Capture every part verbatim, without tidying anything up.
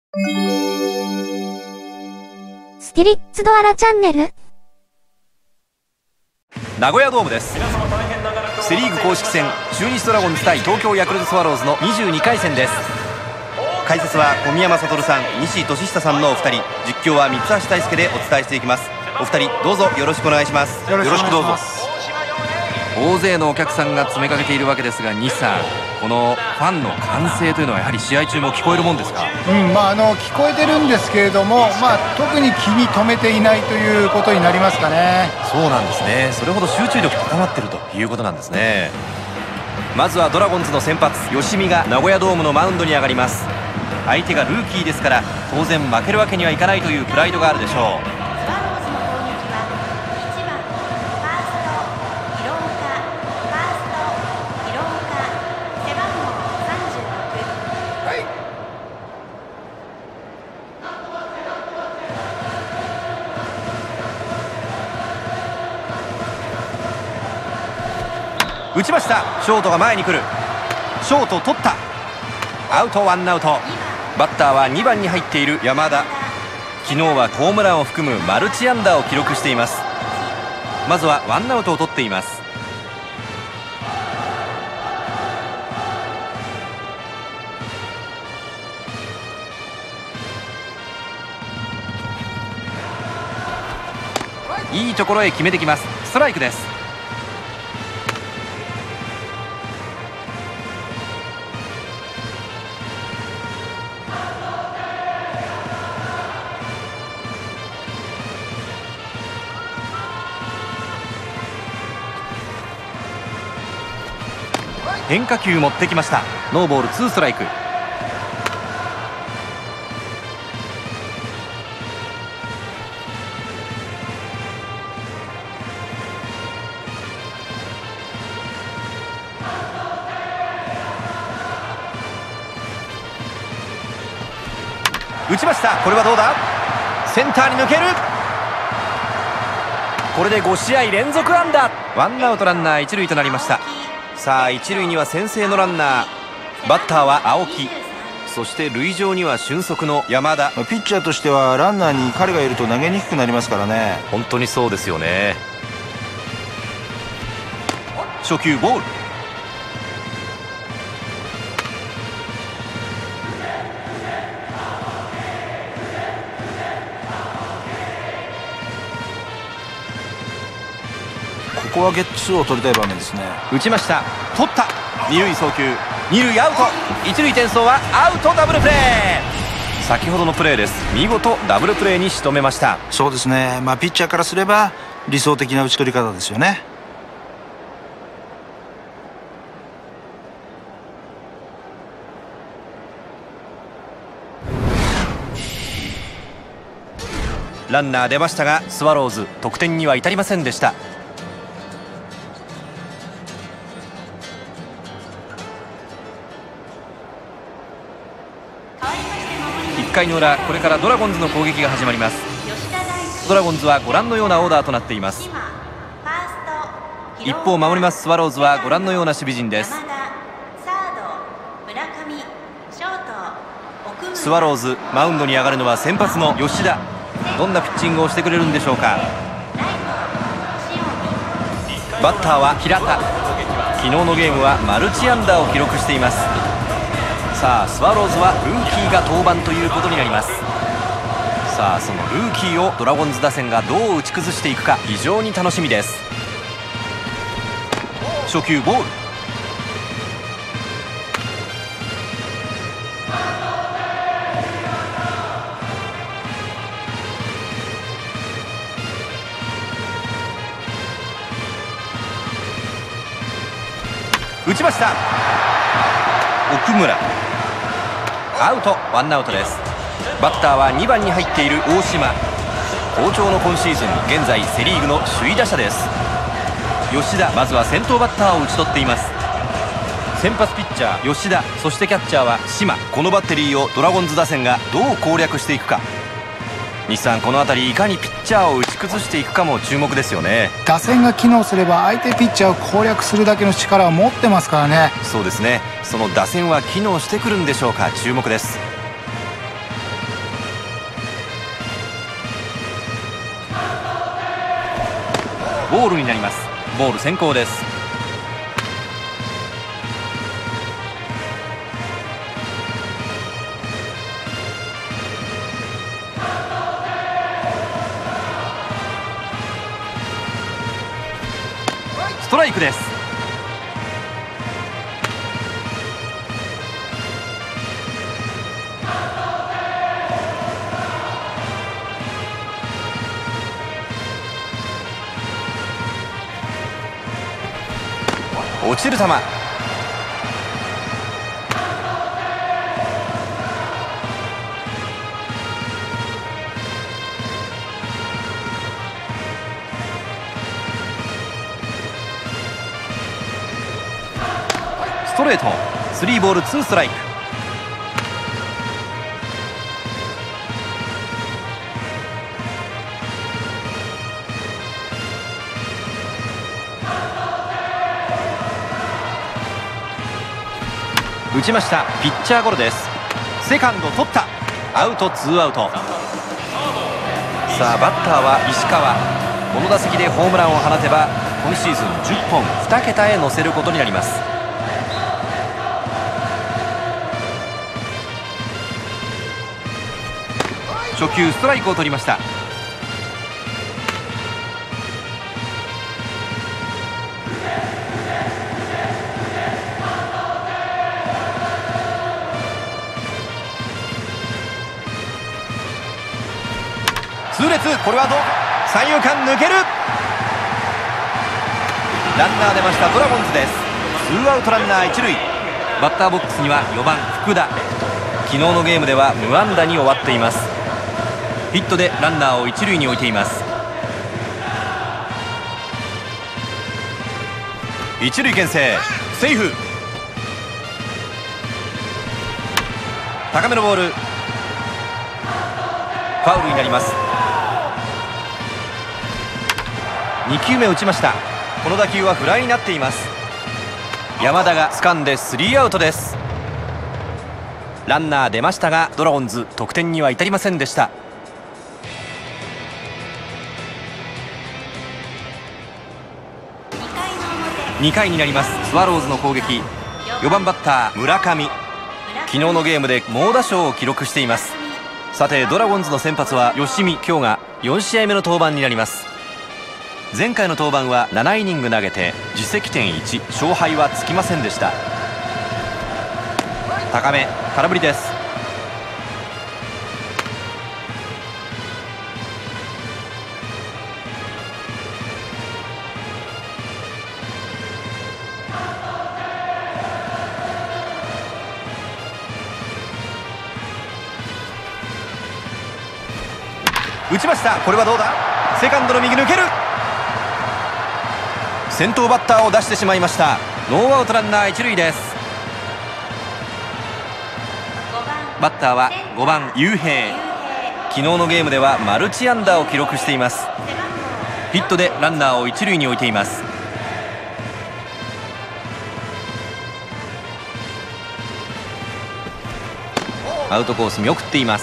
スピリッツドアラチャンネル。 名古屋ドームです。セリーグ公式戦、中日ドラゴンズ対東京ヤクルトスワローズのにじゅうにかい戦です。解説は小宮山悟さん、西俊久さんのお二人、実況は三橋大輔でお伝えしていきます。お二人どうぞよろしくお願いします。 よろしくどうぞ。 大勢のお客さんが詰めかけているわけですが、西さん、このファンの歓声というのはやはり試合中も聞こえるもんですか？ うんまあ、あの聞こえてるんですけれども、まあ、特に気に留めていないということになりますかね。 そうなんですね。それほど集中力高まっているということなんですね。まずはドラゴンズの先発吉見が名古屋ドームのマウンドに上がります。相手がルーキーですから当然負けるわけにはいかないというプライドがあるでしょう。打ちました。ショートが前に来る。ショート取った。アウト、ワンアウト。バッターはにばんに入っている山田。昨日はホームランを含むマルチ安打を記録しています。まずはワンアウトを取っています。いいところへ決めてきます。ストライクです。変化球持ってきました。ノーボールツーストライク。打ちました。これはどうだ。センターに抜ける。これでごしあい連続安打。ワンアウトランナー一塁となりました。さあ一塁には先制のランナー。バッターは青木。そして塁上には俊足の山田。 ピッチャーとしてはランナーに彼がいると投げにくくなりますからね。 本当にそうですよね。初球ボール。 ここはゲッツーを取りたい場面ですね。 打ちました。取った。二塁送球。二塁アウト。一塁転送はアウト。ダブルプレー。先ほどのプレーです。見事ダブルプレーに仕留めました。 そうですね、まあ、ピッチャーからすれば理想的な打ち取り方ですよね。 ランナー出ましたがスワローズ得点には至りませんでした。いっかいの裏、これからドラゴンズの攻撃が始まります。ドラゴンズはご覧のようなオーダーとなっています。一方守りますスワローズはご覧のような守備陣です。スワローズマウンドに上がるのは先発の吉田。どんなピッチングをしてくれるんでしょうか。バッターは平田。昨日のゲームはマルチ安打を記録しています。さあスワローズはルーキーが登板ということになります。さあそのルーキーをドラゴンズ打線がどう打ち崩していくか非常に楽しみです。初球ボール。打ちました。奥村。アウト。ワンアウトです。バッターはにばんに入っている大島。好調の今シーズン現在セ・リーグの首位打者です。吉田、まずは先頭バッターを打ち取っています。先発ピッチャー吉田、そしてキャッチャーは島。このバッテリーをドラゴンズ打線がどう攻略していくか。西さん、この辺りいかにピッチャーを打ち崩していくかも注目ですよね。 打線が機能すれば相手ピッチャーを攻略するだけの力を持ってますからね。 そうですね。その打線は機能してくるんでしょうか。注目です。 ボールになります。ボール先行です。ストライクです。落ちる球。ストレート。スリーボールツーストライク。打ちました。ピッチャーゴロです。セカンド取った。アウトツーアウト。さあバッターは石川。この打席でホームランを放てば今シーズンじゅっぽんに桁へ乗せることになります。初球ストライクを取りました。痛烈。これはどう。三遊間抜ける。ランナー出ました。ドラゴンズです。ツーアウトランナー一塁。バッターボックスにはよばん福田。昨日のゲームでは無安打に終わっています。ヒットでランナーを一塁に置いています。一塁牽制。セーフ。高めのボール。ファウルになります。にきゅうめ打ちました。この打球はフライになっています。山田が掴んでスリーアウトです。ランナー出ましたがドラゴンズ得点には至りませんでした。にかいになります。スワローズの攻撃。よばんバッター村上。昨日のゲームで猛打賞を記録しています。さてドラゴンズの先発は吉見。今日がよんしあいめの登板になります。前回の登板はななイニング投げて自責点いち、勝敗はつきませんでした。高め空振りです。打ちました。これはどうだ。セカンドの右抜ける。先頭バッターを出してしまいました。ノーアウトランナー一塁です。バッターはごばん雄平。昨日のゲームではマルチ安打を記録しています。ヒットでランナーを一塁に置いています。アウトコース見送っています。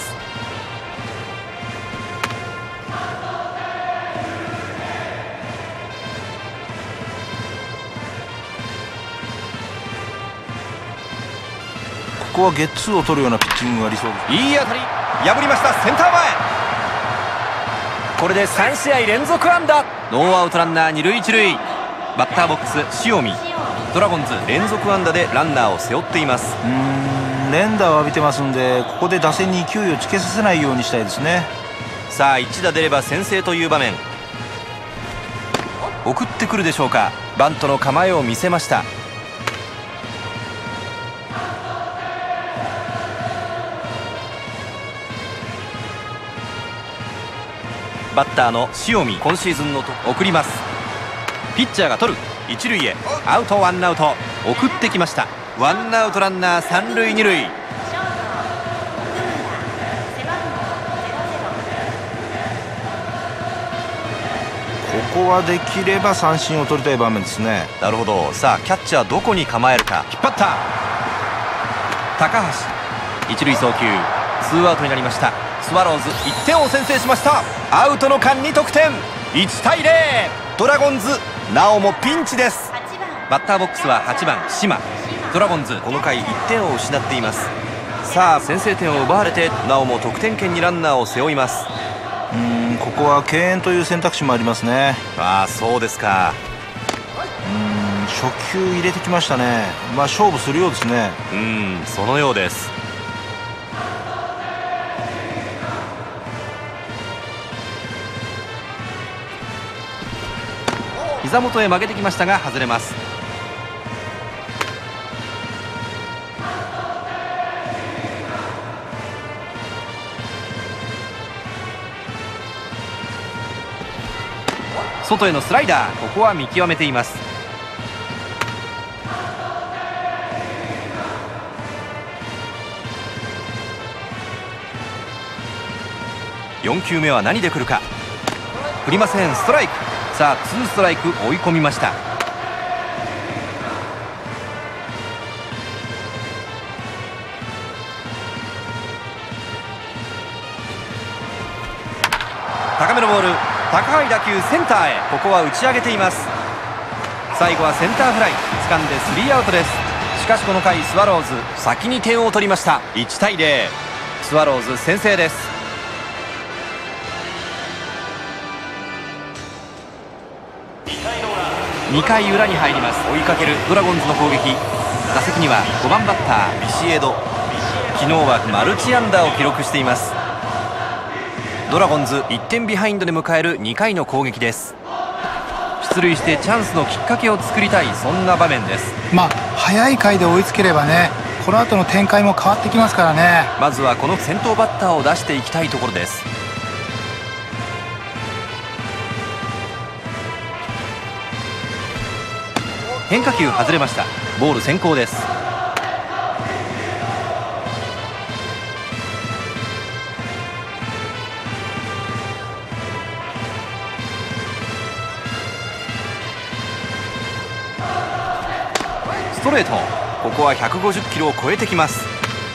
ここはゲッツーを取るようなピッチングが理想です。 いい当たり。破りました。センター前。これでさんしあい連続安打。ノーアウトランナー二塁一塁。バッターボックス塩見。ドラゴンズ連続安打でランナーを背負っています。 うーん連打を浴びてますんで、ここで打線に勢いをつけさせないようにしたいですね。 さあ一打出れば先制という場面。送ってくるでしょうか。バントの構えを見せました。バッターの塩見。今シーズンのと送ります。ピッチャーが取る。一塁へ。アウトワンアウト。送ってきました。ワンアウトランナー三塁二塁。ここはできれば三振を取りたい場面ですね。 なるほど。さあキャッチャーどこに構えるか。引っ張った高橋。一塁送球。ツーアウトになりました。スワローズいってんを先制しました。アウトの間に得点。 いちたいゼロ、ドラゴンズなおもピンチです。バッターボックスははちばん島。ドラゴンズこの回いってんを失っています。さあ先制点を奪われてなおも得点圏にランナーを背負います。 うーんここは敬遠という選択肢もありますね。 ああそうですか。 うーん初球入れてきましたね。まあ勝負するようですね。 うーんそのようです。膝元へ曲げてきましたが外れます。外へのスライダー、ここは見極めています。よん球目は何で来るか。振りません、ストライク。さあツーストライク追い込みました。高めのボール、高い打球センターへ、ここは打ち上げています。最後はセンターフライ、掴んでスリーアウトです。しかしこの回スワローズ先に点を取りました。いちたいゼロ、スワローズ先制です。にかい裏に入ります。追いかけるドラゴンズの攻撃。打席にはごばんバッタービシエド。昨日はマルチ安打を記録しています。ドラゴンズいってんビハインドで迎えるにかいの攻撃です。出塁してチャンスのきっかけを作りたい、そんな場面です。 まあ早い回で追いつければね、この後の展開も変わってきますからね。 まずはこの先頭バッターを出していきたいところです。変化球外れました。ボール先行です。ストレート、ここはひゃくごじゅっキロを超えてきます。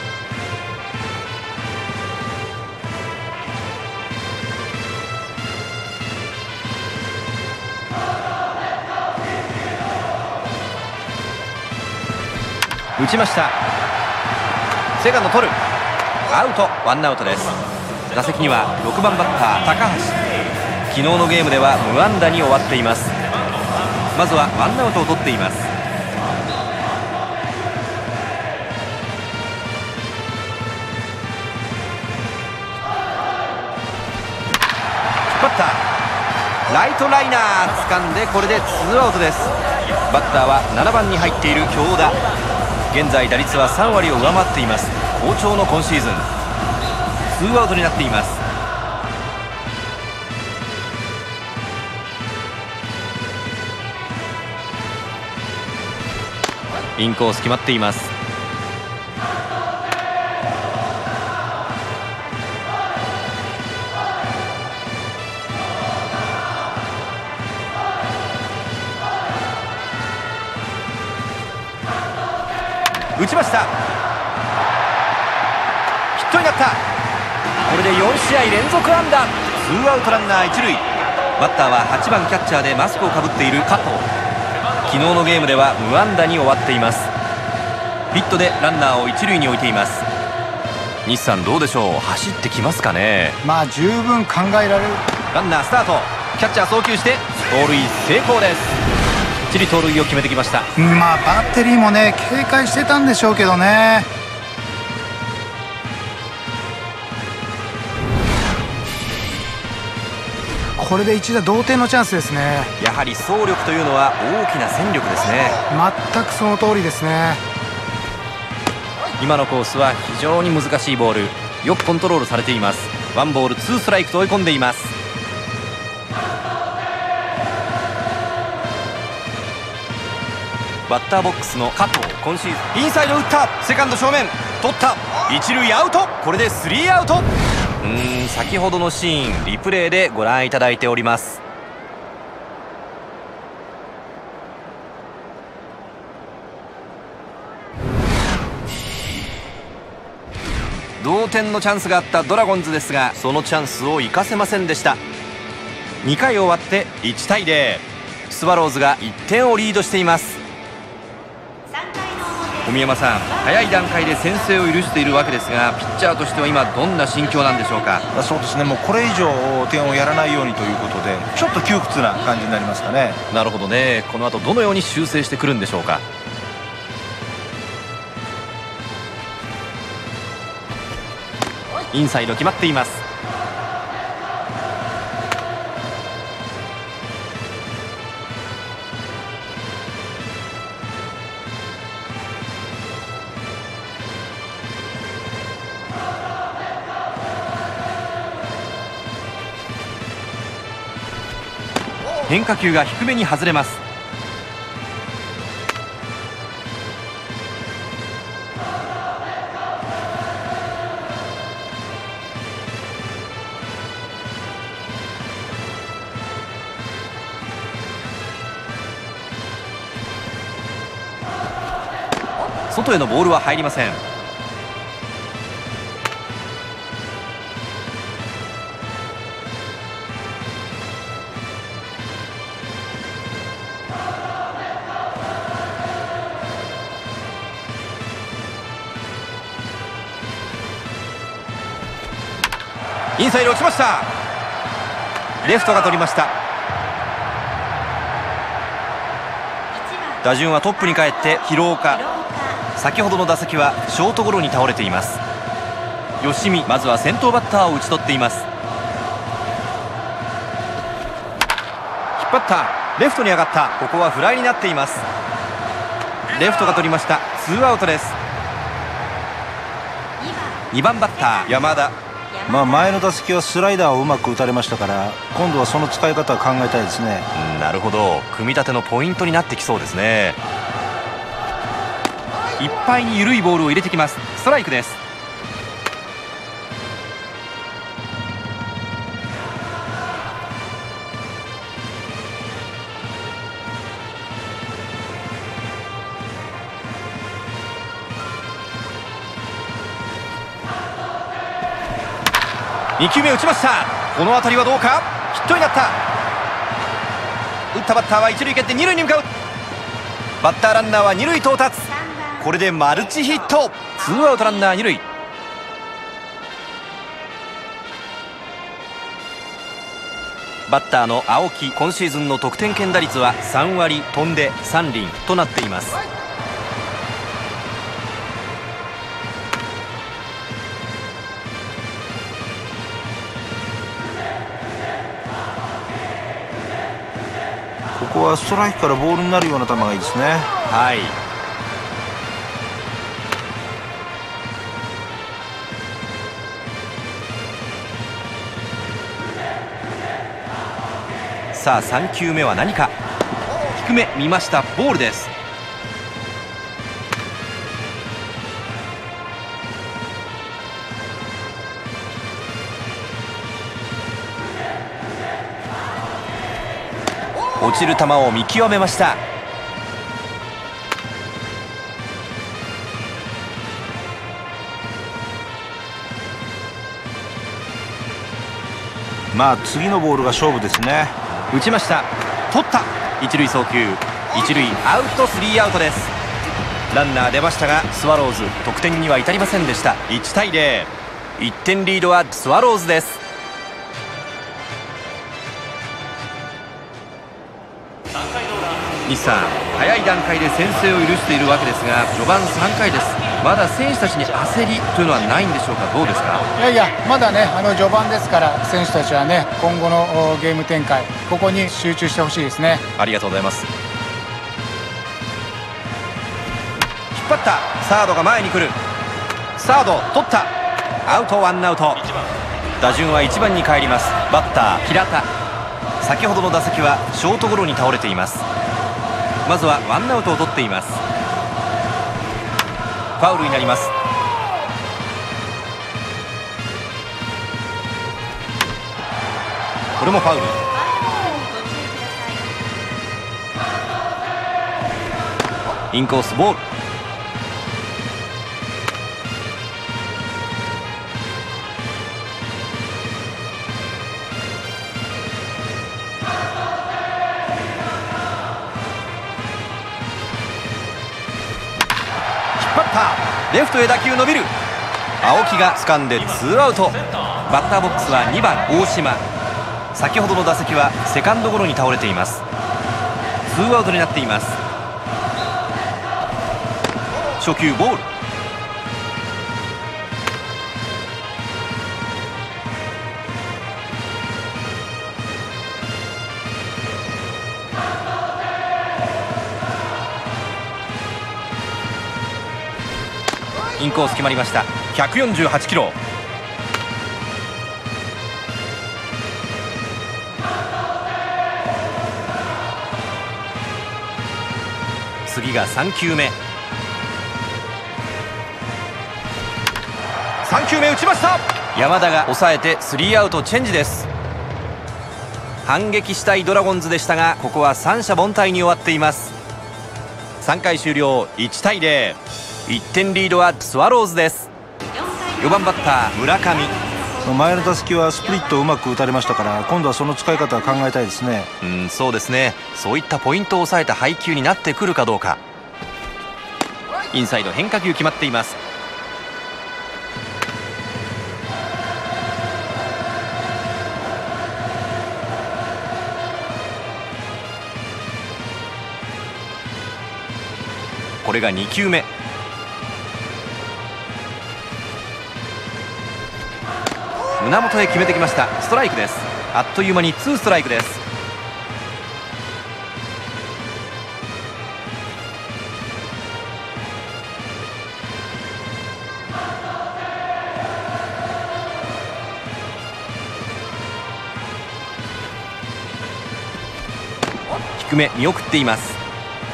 打ちました。セカンド取る、アウト、ワンアウトです。打席にはろくばんバッター高橋。昨日のゲームでは無安打に終わっています。まずはワンアウトを取っています。引っ張った、ライトライナー掴んで、これでツーアウトです。バッターはななばんに入っている京田。現在打率はさんわりを上回っています。好調の今シーズン。ツーアウトになっています。インコース決まっています。打ちました。ヒットになった。これでよんしあい連続安打。ツーアウトランナー一塁。バッターははちばんキャッチャーでマスクをかぶっている加藤。昨日のゲームでは無安打に終わっています。ヒットでランナーを一塁に置いています。日産どうでしょう、走ってきますかね。 まあ十分考えられる。 ランナースタート、キャッチャー送球して盗塁成功です。きっちり盗塁を決めてきました。 まあバッテリーもね警戒してたんでしょうけどね。これで一打同点のチャンスですね。 やはり走力というのは大きな戦力ですね。 全くその通りですね。 今のコースは非常に難しいボール、よくコントロールされています。ワンボールツーストライクと追い込んでいます。バッターボックスの加藤、今シーズンインサイド打った、セカンド正面取った、一塁アウト。これでスリーアウト。うーん先ほどのシーンリプレイでご覧いただいております。同点のチャンスがあったドラゴンズですが、そのチャンスを生かせませんでした。 にかい終わっていちたいゼロ、スワローズがいってんをリードしています。小宮山さん、早い段階で先制を許しているわけですが、ピッチャーとしては今どんな心境なんでしょうか。 そうですね、もうこれ以上点をやらないようにということで、ちょっと窮屈な感じになりますかね。 なるほどね。この後どのように修正してくるんでしょうか。インサイド決まっています。変化球が低めに外れます。外へのボールは入りません。インサイド落ちました。レフトが取りました。打順はトップに帰って廣岡。先ほどの打席はショートゴロに倒れています。吉見、まずは先頭バッターを打ち取っています。引っ張った、レフトに上がった。ここはフライになっています。レフトが取りました。ツーアウトです。にばんバッター山田。 まあ前の打席はスライダーをうまく打たれましたから、今度はその使い方を考えたいですね。 うん、なるほど。組み立てのポイントになってきそうですね。いっぱいに緩いボールを入れてきます。ストライクです。にきゅうめ打ちました。この当たりはどうか。ヒットになった。打ったバッターは一塁蹴って二塁に向かう。バッターランナーは二塁到達。これでマルチヒット。ツーアウトランナー二塁。バッターの青木、今シーズンの得点圏打率はさんわり飛んでさん厘となっています。 ここはストライクからボールになるような球がいいですね。 はい。さあさんきゅうめは何か。低め見ました。ボールです。落ちる球を見極めました。 まあ次のボールが勝負ですね。 打ちました。取った。一塁送球。一塁アウト、スリーアウトです。ランナー出ましたがスワローズ得点には至りませんでした。いちたいゼロ、いってんリードはスワローズです。西さん、早い段階で先制を許しているわけですが、序盤さんかいです。まだ選手たちに焦りというのはないんでしょうか。どうですか。 いやいや、まだね、あの序盤ですから、選手たちはね、今後のゲーム展開、ここに集中してほしいですね。 ありがとうございます。引っ張った。サードが前に来る。サード取った。アウト、ワンアウト。打順はいちばんに帰ります。バッター平田。先ほどの打席はショートゴロに倒れています。まずはワンアウトを取っています。ファウルになります。これもファウル。インコースボール。 ター、レフトへ打球伸びる。青木が掴んでツーアウト。バッターボックスはにばん大島。先ほどの打席はセカンドゴロに倒れています。ツーアウトになっています。初球ボール。インコース決まりました。ひゃくよんじゅうはちキロ。次がさん球目。さん球目打ちました。山田が抑えてスリーアウトチェンジです。反撃したいドラゴンズでしたが、ここは三者凡退に終わっています。さんかい終了、いちたいゼロ。いってんリードはスワローズです。よんばんバッター村上。 前の打席はスプリットをうまく打たれましたから、今度はその使い方は考えたいですね。 うん、そうですね。そういったポイントを抑えた配球になってくるかどうか。インサイド変化球決まっています。これがに球目。胸元へ決めてきました。ストライクです。あっという間にツーストライクです。低め見送っています。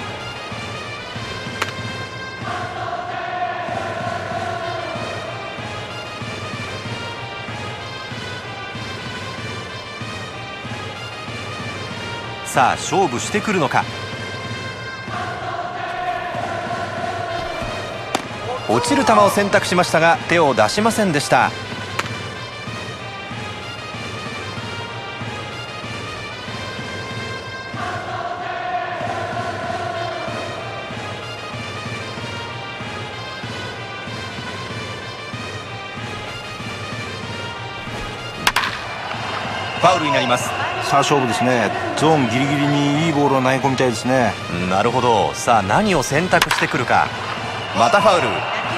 さあ勝負してくるのか。落ちる球を選択しましたが手を出しませんでした。ファウルになります。 さあ勝負ですね。ゾーンギリギリにいいボールを投げ込みたいですね。 なるほど。さあ何を選択してくるか。またファウル。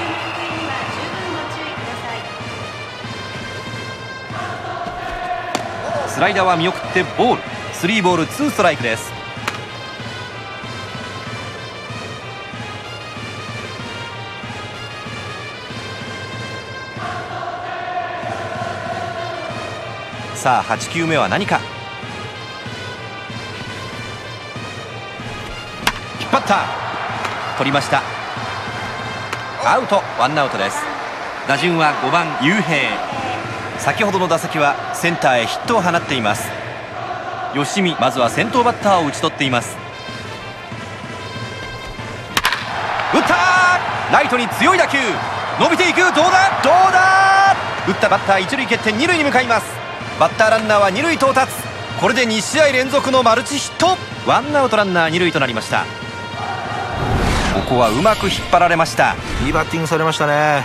スライダーは見送ってボール。スリーボールツーストライクです。さあはち球目は何か。引っ張った。取りました。アウト。ワンアウトです。打順はごばん雄平。先ほどの打席はセンターへヒットを放っています。吉見、まずは先頭バッターを打ち取っています。打ったー。ライトに強い打球。伸びていく。どうだどうだ。打ったバッター一塁蹴って二塁に向かいます。バッターランナーは二塁到達。これでに試合連続のマルチヒット。ワンアウトランナー二塁となりました。ここはうまく引っ張られました。 いいバッティングされましたね。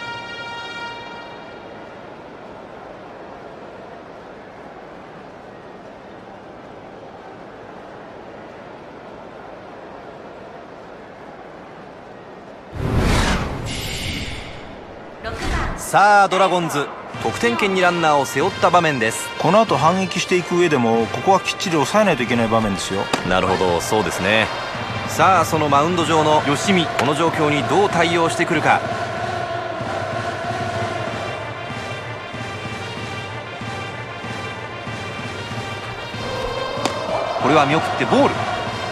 さあドラゴンズ得点圏にランナーを背負った場面です。 この後反撃していく上でもここはきっちり抑えないといけない場面ですよ。 なるほど、そうですね。さあそのマウンド上の吉見、この状況にどう対応してくるか。これは見送ってボール。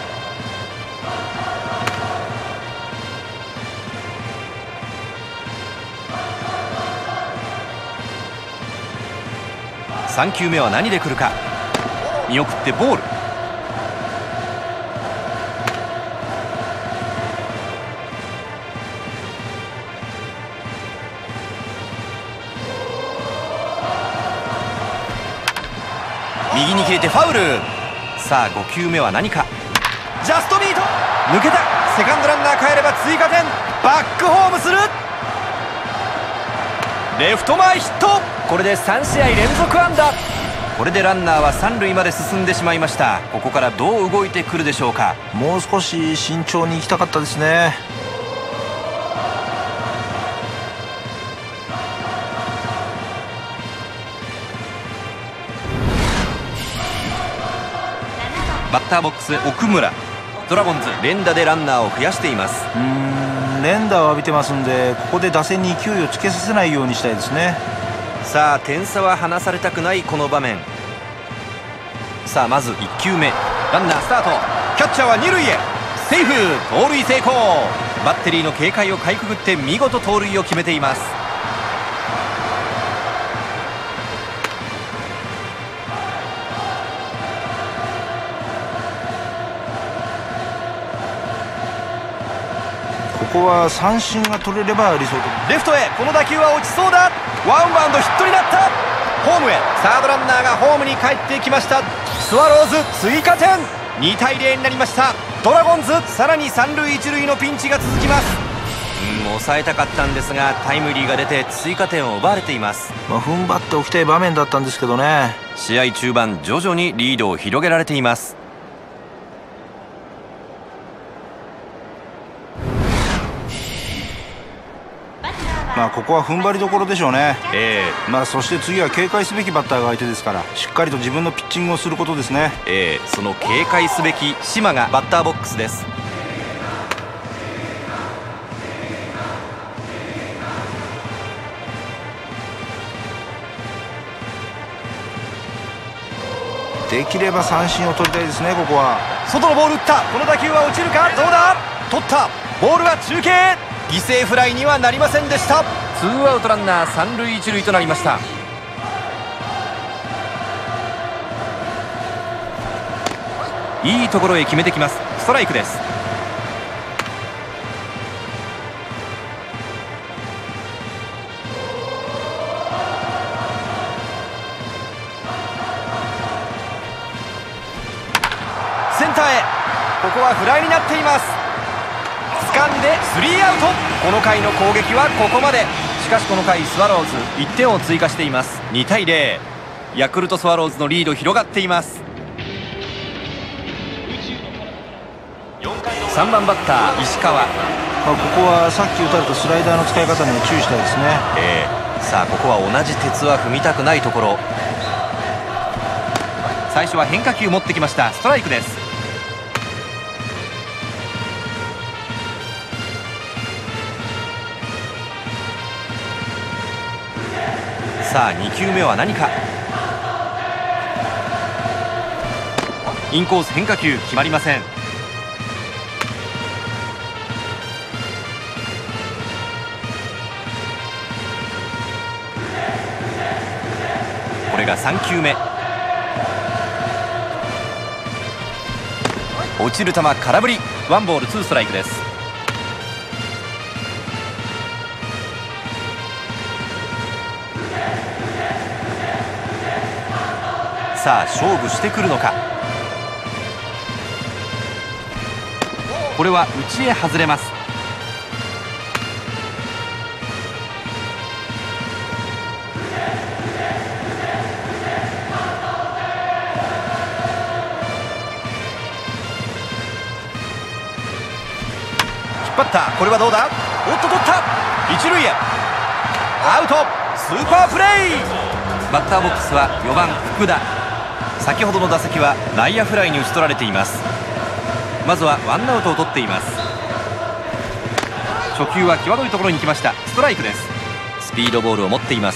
さん球目は何で来るか。見送ってボール。右に切れてファウル。さあご球目は何か。ジャストミート。抜けた。セカンドランナー帰れば追加点。 バックホームする。レフト前ヒット。これでさん試合連続安打。これでランナーは三塁まで進んでしまいました。ここからどう動いてくるでしょうか。 もう少し慎重に行きたかったですね。 バッターボックス奥村。ドラゴンズ連打でランナーを増やしています。 うーん連打を浴びてますんで、ここで打線に勢いをつけさせないようにしたいですね。 さあ点差は離されたくないこの場面。さあまずいっ球目、ランナースタート。キャッチャーは二塁へ。セーフ。盗塁成功。バッテリーの警戒をかいくぐって見事盗塁を決めています。 ここは三振が取れれば理想的。 レフトへ。この打球は落ちそうだ。ワンバウンドヒットになった。ホームへ。サードランナーがホームに帰ってきました。スワローズ追加点。にたいゼロになりました。ドラゴンズさらに三塁一塁のピンチが続きます。うん抑えたかったんですがタイムリーが出て追加点を奪われています。 まあ、踏ん張っておきたい場面だったんですけどね。 試合中盤徐々にリードを広げられています。 まあここは踏ん張りどころでしょうね。 ええまあそして次は警戒すべきバッターが相手ですから、しっかりと自分のピッチングをすることですね。 ええその警戒すべき島がバッターボックスです。 できれば三振を取りたいですね。ここは外のボール打った。この打球は落ちるか。どうだ。取った。ボールは中継。犠牲フライにはなりませんでした。ツーアウトランナー三塁一塁となりました。いいところへ決めてきます。ストライクです。センターへ。ここはフライになっています。掴んでスリーアウト。この回の攻撃はここまで。しかしこの回スワローズいってんを追加しています。にたいゼロ。ヤクルトスワローズのリード広がっています。さんばんバッター石川。 まあ、ここはさっき打たれたスライダーの使い方には注意したいですね。 えー、さあここは同じ鉄は踏みたくないところ。最初は変化球持ってきました。ストライクです。さあに球目は何か。インコース変化球決まりません。これがさん球目。落ちる球空振り。ワンボールツーストライクです。さあ勝負してくるのか。これは内へ外れます。引っ張った。これはどうだ。おっと取った。一塁へ。アウト。スーパープレー。バッターボックスはよばん福田。先ほどの打席は内野フライに打ち取られています。まずはワンアウトを取っています。初球は際どいところに来ました。ストライクです。スピードボールを持っています。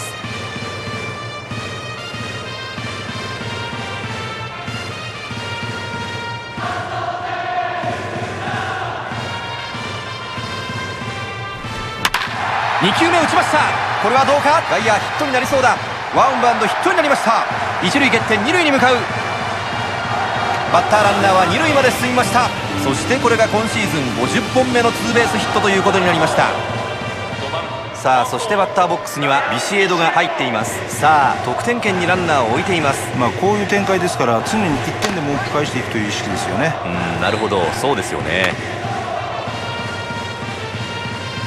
に球目打ちました。これはどうか。外野ヒットになりそうだ。ワンバウンドヒットになりました。一塁蹴って二塁に向かう。バッターランナーは二塁まで進みました。そしてこれが今シーズンごじゅっぽんめのツーベースヒットということになりました。さあそしてバッターボックスにはビシエドが入っています。さあ得点圏にランナーを置いています。 まあこういう展開ですから常にいってんでも多く返していくという意識ですよね。 うんなるほど、そうですよね。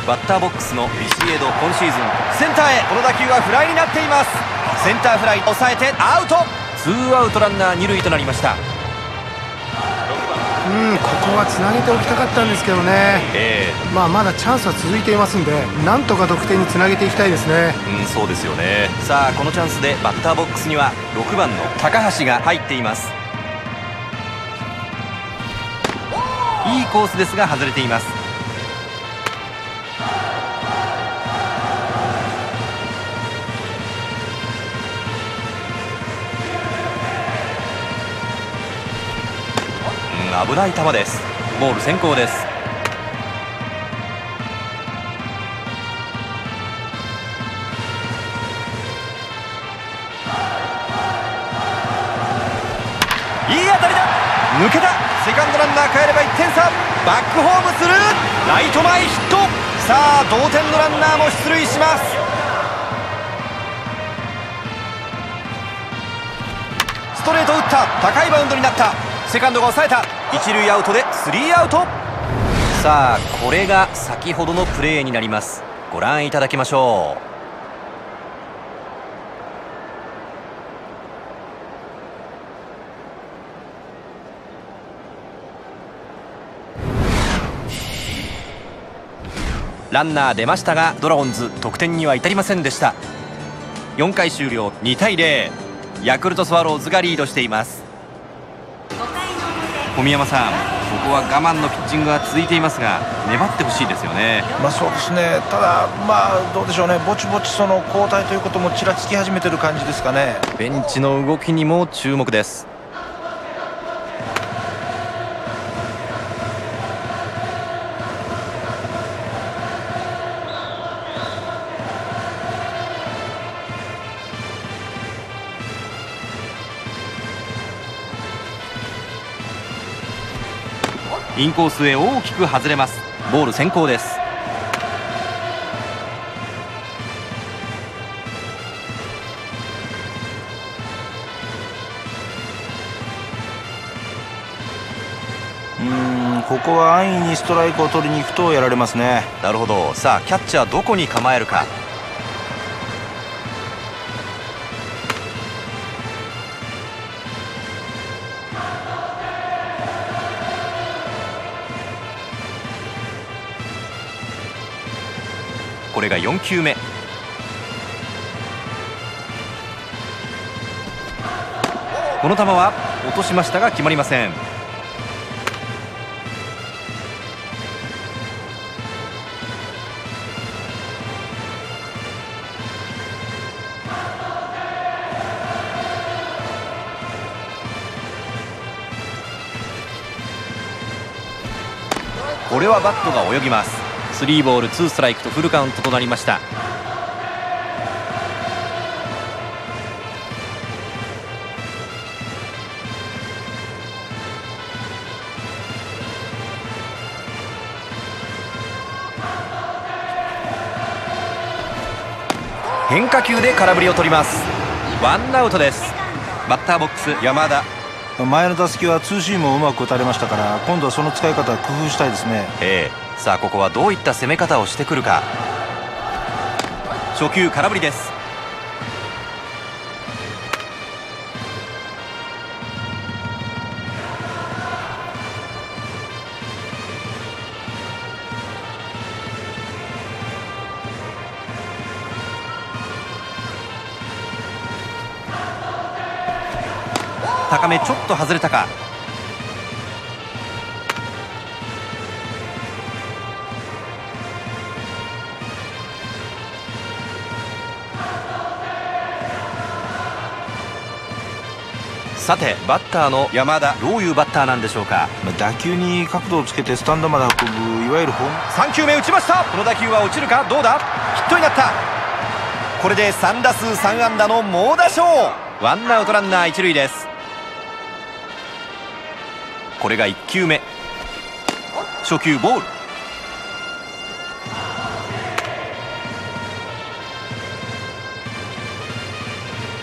バッターボックスのビシエド、今シーズンセンターへ、この打球はフライになっています。センターフライ抑えてアウト。ツーアウトランナー二塁となりました。 うんここはつなげておきたかったんですけどね、 えーまあ、まだチャンスは続いていますんで、なんとか得点につなげていきたいですね。 ー、うんそうですよね。さあこのチャンスでバッターボックスにはろくばんの高橋が入っています。いいコースですが外れています。危ない球です。ボール先行です。いい当たりだ、抜けた。セカンドランナー帰ればいってん差。バックホームする、ライト前ヒット。さあ同点のランナーも出塁します。ストレート打った、高いバウンドになった。セカンドが抑えた。一塁アウトでスリーアウト。さあこれが先ほどのプレーになります。ご覧いただきましょう。ランナー出ましたがドラゴンズ得点には至りませんでした。よんかい終了、にたいゼロ、ヤクルトスワローズがリードしています。小宮山さん、ここは我慢のピッチングが続いていますが粘ってほしいですよね。 まあそうですね。ただまあどうでしょうね、ぼちぼちその交代ということもちらつき始めてる感じですかね。 ベンチの動きにも注目です。インコースへ大きく外れます。ボール先行です。 うーんここは安易にストライクを取りに行くとやられますね。 なるほど。さあキャッチャーどこに構えるか。これがよんきゅうめ。この球は落としましたが決まりません。これはバットが泳ぎます。スリーボールツーストライクとフルカウントとなりました。変化球で空振りを取ります。ワンアウトです。バッターボックス山田。 前の打席はツーシームをうまく打たれましたから、今度はその使い方を工夫したいですね。 ええ。さあここはどういった攻め方をしてくるか。初球空振りです。高めちょっと外れたか。さてバッターの山田、どういうバッターなんでしょうか。 打球に角度をつけてスタンドまで運ぶいわゆるホーム。 さんきゅうめ打ちました。この打球は落ちるか、どうだ。ヒットになった。これでさんだすうさんあんだの猛打賞。ワンアウトランナー一塁です。これがいっきゅうめ。初球ボール。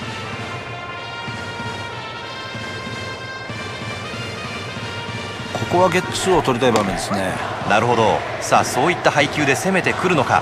ここはゲッツーを取りたい場面ですね。 なるほど。さあそういった配球で攻めてくるのか。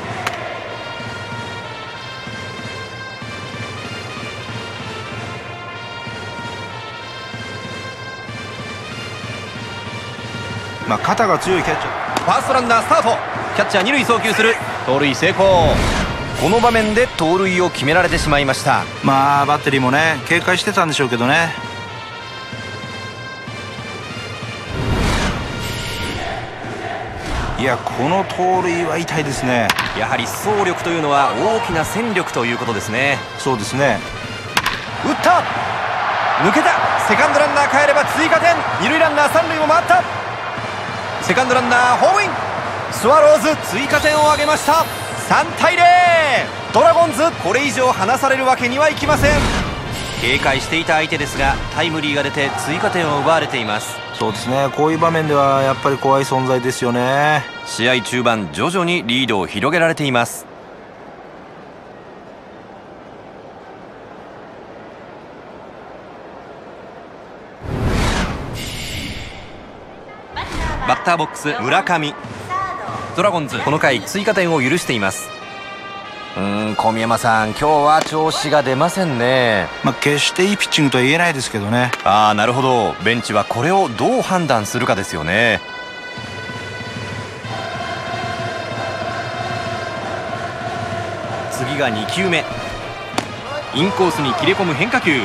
まあ、肩が強いキャッチャー。 ファーストランナースタート。キャッチャー二塁送球する。盗塁成功。この場面で盗塁を決められてしまいました。 まあバッテリーもね警戒してたんでしょうけどね。いやこの盗塁は痛いですね。 やはり走力というのは大きな戦力ということですね。 そうですね。 打った。抜けた。セカンドランナー帰れば追加点。二塁ランナー三塁も回った。セカンドランナーホームイン。スワローズ追加点を挙げました。さんたいゼロ。ドラゴンズこれ以上離されるわけにはいきません。警戒していた相手ですがタイムリーが出て追加点を奪われています。 そうですね。こういう場面ではやっぱり怖い存在ですよね。 試合中盤徐々にリードを広げられています。バッターボックス村上。ドラゴンズこの回追加点を許しています。うーん小宮山さん今日は調子が出ませんね。 まあ決していいピッチングとは言えないですけどね。 ああなるほど。ベンチはこれをどう判断するかですよね。次がにきゅうめ。インコースに切れ込む変化球。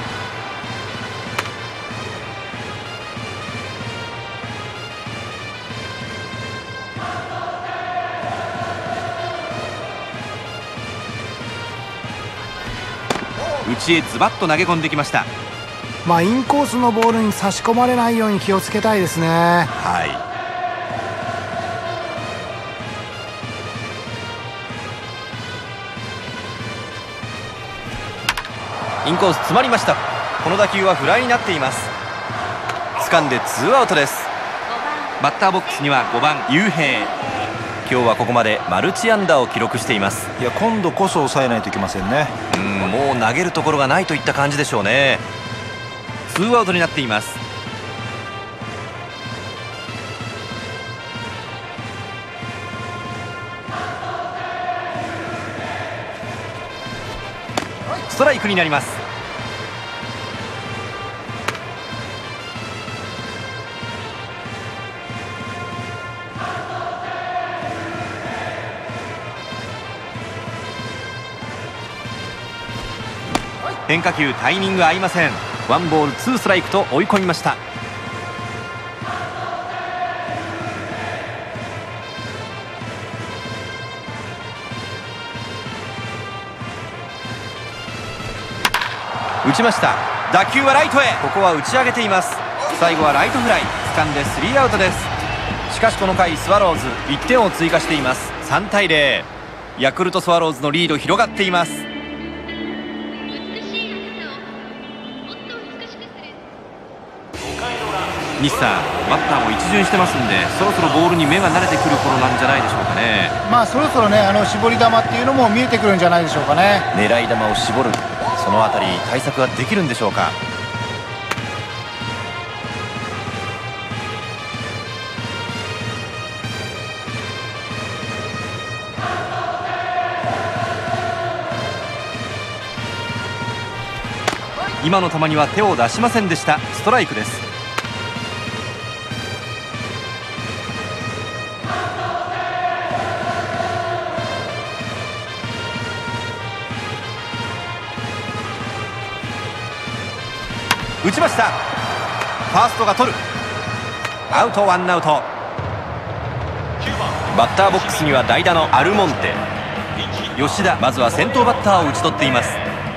内へズバッと投げ込んできました。 まあインコースのボールに差し込まれないように気をつけたいですね。 はい。インコース詰まりました。この打球はフライになっています。掴んでツーアウトです。バッターボックスにはごばん雄平。今日はここまでマルチ安打を記録しています。 いや今度こそ抑えないといけませんね。 うんもう投げるところがないといった感じでしょうね。ツーアウトになっています。ストライクになります。変化球タイミング合いません。ワンボールツーストライクと追い込みました。打ちました。打球はライトへ。ここは打ち上げています。最後はライトフライ。掴んでスリーアウトです。しかしこの回スワローズいってんを追加しています。さんたいゼロ。ヤクルトスワローズのリード広がっています。西さんバッターも一巡してますんでそろそろボールに目が慣れてくる頃なんじゃないでしょうかね。 まあそろそろねあの絞り球っていうのも見えてくるんじゃないでしょうかね。 狙い球を絞る、そのあたり対策はできるんでしょうか。今の球には手を出しませんでした。ストライクです。打ちました。ファーストが取る。アウト。ワンアウト。バッターボックスには代打のアルモンテ。吉田まずは先頭バッターを打ち取っています。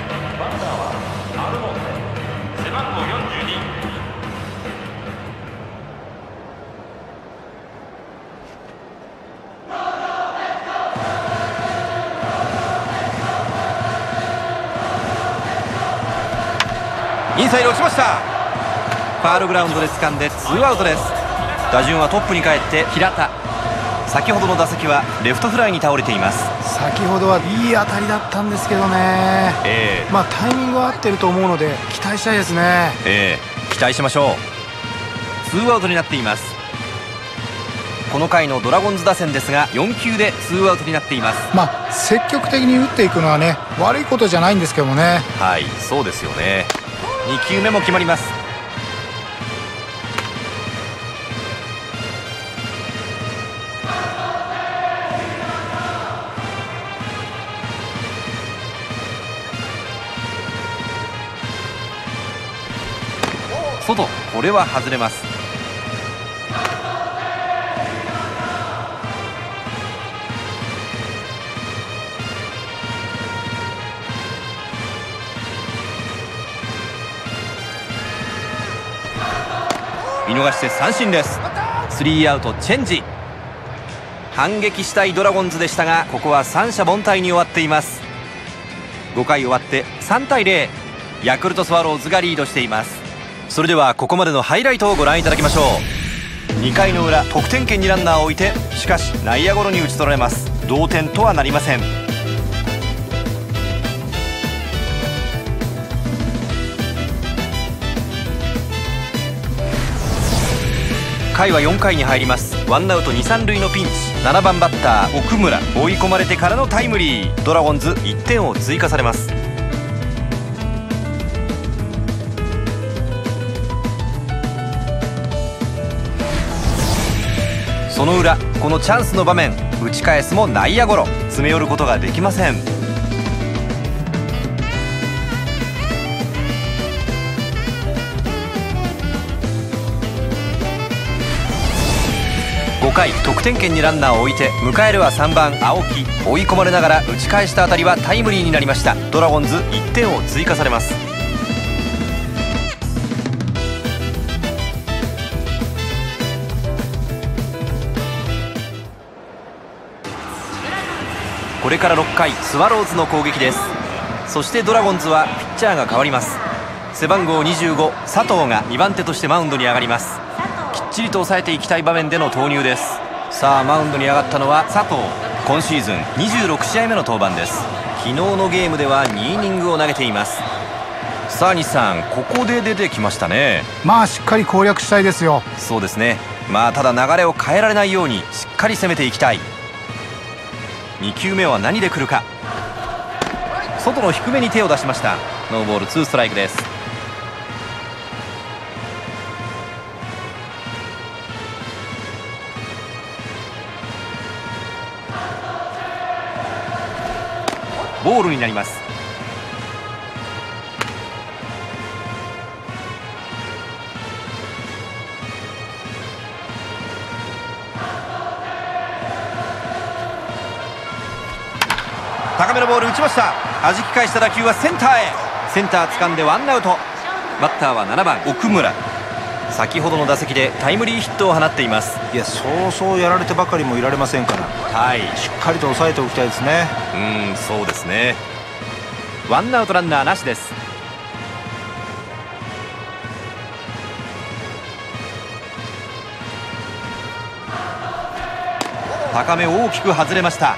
インサイド落ちました。ファールグラウンドで掴んでツーアウトです。打順はトップに帰って平田。先ほどの打席はレフトフライに倒れています。 先ほどはいい当たりだったんですけどね。 ええー、 まあタイミングは合ってると思うので期待したいですね。 ええー、期待しましょう。ツーアウトになっています。 この回のドラゴンズ打線ですがよんきゅうでツーアウトになっています。 まあ積極的に打っていくのはね悪いことじゃないんですけどもね。 はい、そうですよね。にきゅうめも決まります。外、これは外れます。見逃して三振です。スリーアウトチェンジ。反撃したいドラゴンズでしたがここは三者凡退に終わっています。ごかい終わってさんたいゼロ、ヤクルトスワローズがリードしています。それではここまでのハイライトをご覧いただきましょう。にかいの裏、得点圏にランナーを置いて、しかし内野ゴロに打ち取られます。同点とはなりません。回はよんかいに入ります。ワンアウトにさん塁のピンチ、ななばんバッター奥村、追い込まれてからのタイムリー。ドラゴンズいってんを追加されます。その裏、このチャンスの場面、打ち返すも内野ゴロ、詰め寄ることができません。ごかい、得点圏にランナーを置いて迎えるはさんばん青木、追い込まれながら打ち返した当たりはタイムリーになりました。ドラゴンズいってんを追加されます。これからろっかい、スワローズの攻撃です。そしてドラゴンズはピッチャーが変わります。背番号にじゅうご、佐藤がにばん手としてマウンドに上がります。きっちりと抑えていきたい場面での投入です。さあマウンドに上がったのは佐藤。今シーズンにじゅうろくしあいめの登板です。昨日のゲームではにイニングを投げています。さあ西さん、ここで出てきましたね。 まあしっかり攻略したいですよ。 そうですね。まあただ流れを変えられないようにしっかり攻めていきたい。にきゅうめは何で来るか。外の低めに手を出しました。ノーボールツーストライクです。ボールになります。高めのボール打ちました。弾き返した打球はセンターへ。センター掴んでワンアウト。バッターはななばん奥村。先ほどの打席でタイムリーヒットを放っています。 いや、そうそうやられてばかりもいられませんから、 はい、 しっかりと抑えておきたいですね。 うーん、そうですね。ワンアウトランナーなしです。高め大きく外れました。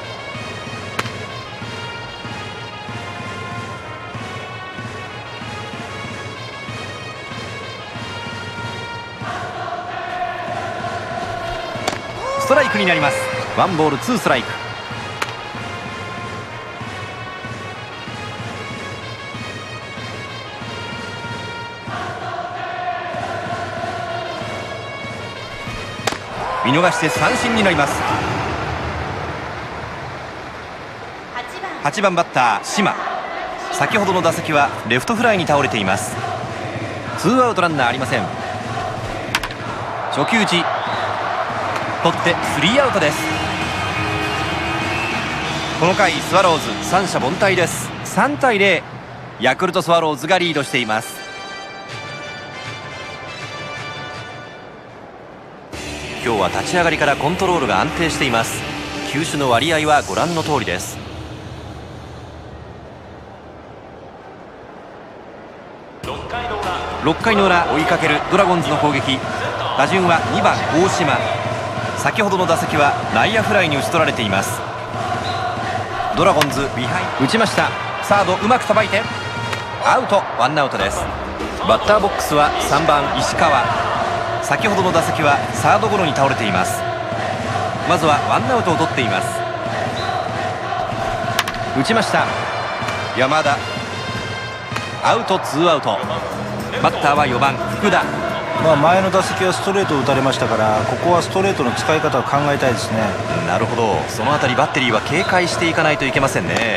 ストライクになります。ワンボールツーストライク。見逃して三振になります。はちばんバッター島。先ほどの打席はレフトフライに倒れています。ツーアウトランナーありません。初球打ち取ってスリーアウトです。この回スワローズ三者凡退です。さんたいゼロ、ヤクルトスワローズがリードしています。今日は立ち上がりからコントロールが安定しています。球種の割合はご覧の通りです。ろっかいの裏、追いかけるドラゴンズの攻撃。打順はにばん大島。先ほどの打席は内野フライに打ち取られています。ドラゴンズビハインド打ちました。サードうまくさばいてアウト、ワンアウトです。バッターボックスはさんばん石川。先ほどの打席はサードゴロに倒れています。 まずはワンアウトを取っています。打ちました。山田、アウト、ツーアウト。バッターはよばん福田。 まあ、前の打席はストレートを打たれましたから、ここはストレートの使い方を考えたいですね。 なるほど、そのあたりバッテリーは警戒していかないといけませんね。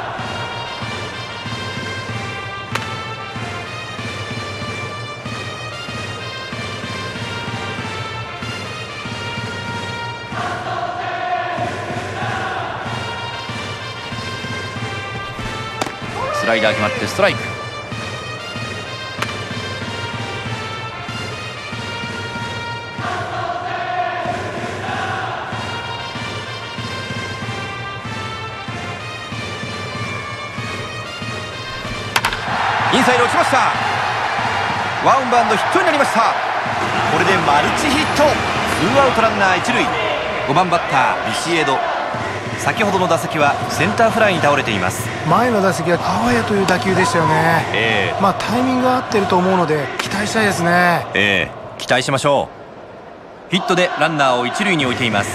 スライダー決まってストライク。インサイド落ちました。ワンバウンドヒットになりました。これでマルチヒット。ツーアウトランナー一塁。ごばんバッタービシエド。先ほどの打席はセンターフライに倒れています。 前の打席はあわやという打球でしたよね。 えー、 まあタイミングが合ってると思うので期待したいですね。 えー、期待しましょう。ヒットでランナーを一塁に置いています。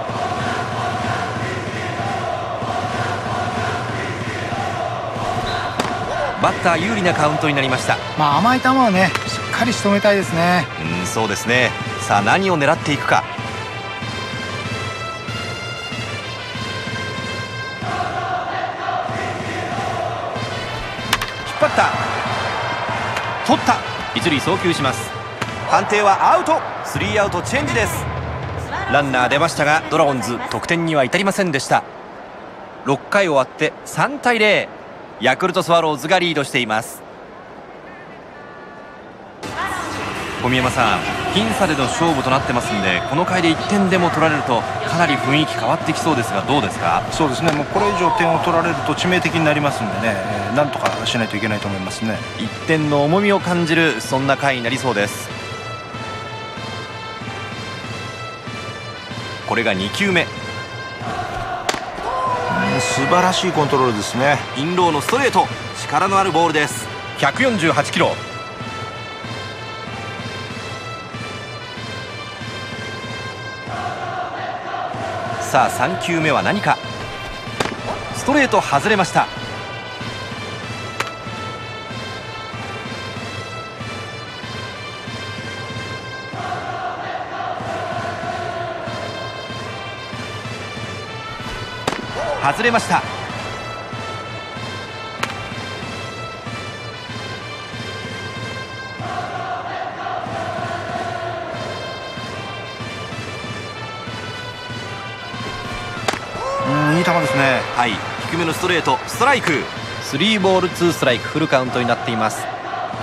バッター有利なカウントになりました。 まあ甘い球をねしっかり仕留めたいですね。 うん、そうですね。さあ何を狙っていくか。引っ張った、取った、一塁送球します。判定はアウト。スリーアウトチェンジです。ランナー出ましたがドラゴンズ得点には至りませんでした。ろっかい終わってさんたいゼロ。ヤクルトスワローズがリードしています。小宮山さん、僅差での勝負となってますんで、この回でいってんでも取られるとかなり雰囲気変わってきそうですが、どうですか？ そうですね、もうこれ以上点を取られると致命的になりますんでね、えー、なんとかしないといけないと思いますね。 いってんの重みを感じる、そんな回になりそうです。これがにきゅうめ。 素晴らしいコントロールですね。 インローのストレート、力のあるボールです。ひゃくよんじゅうはちキロ。さあさんきゅうめは何か。ストレート外れました。外れました。 うん、いい球ですね。 はい、低めのストレート、ストライク。スリーボールツーストライク、フルカウントになっています。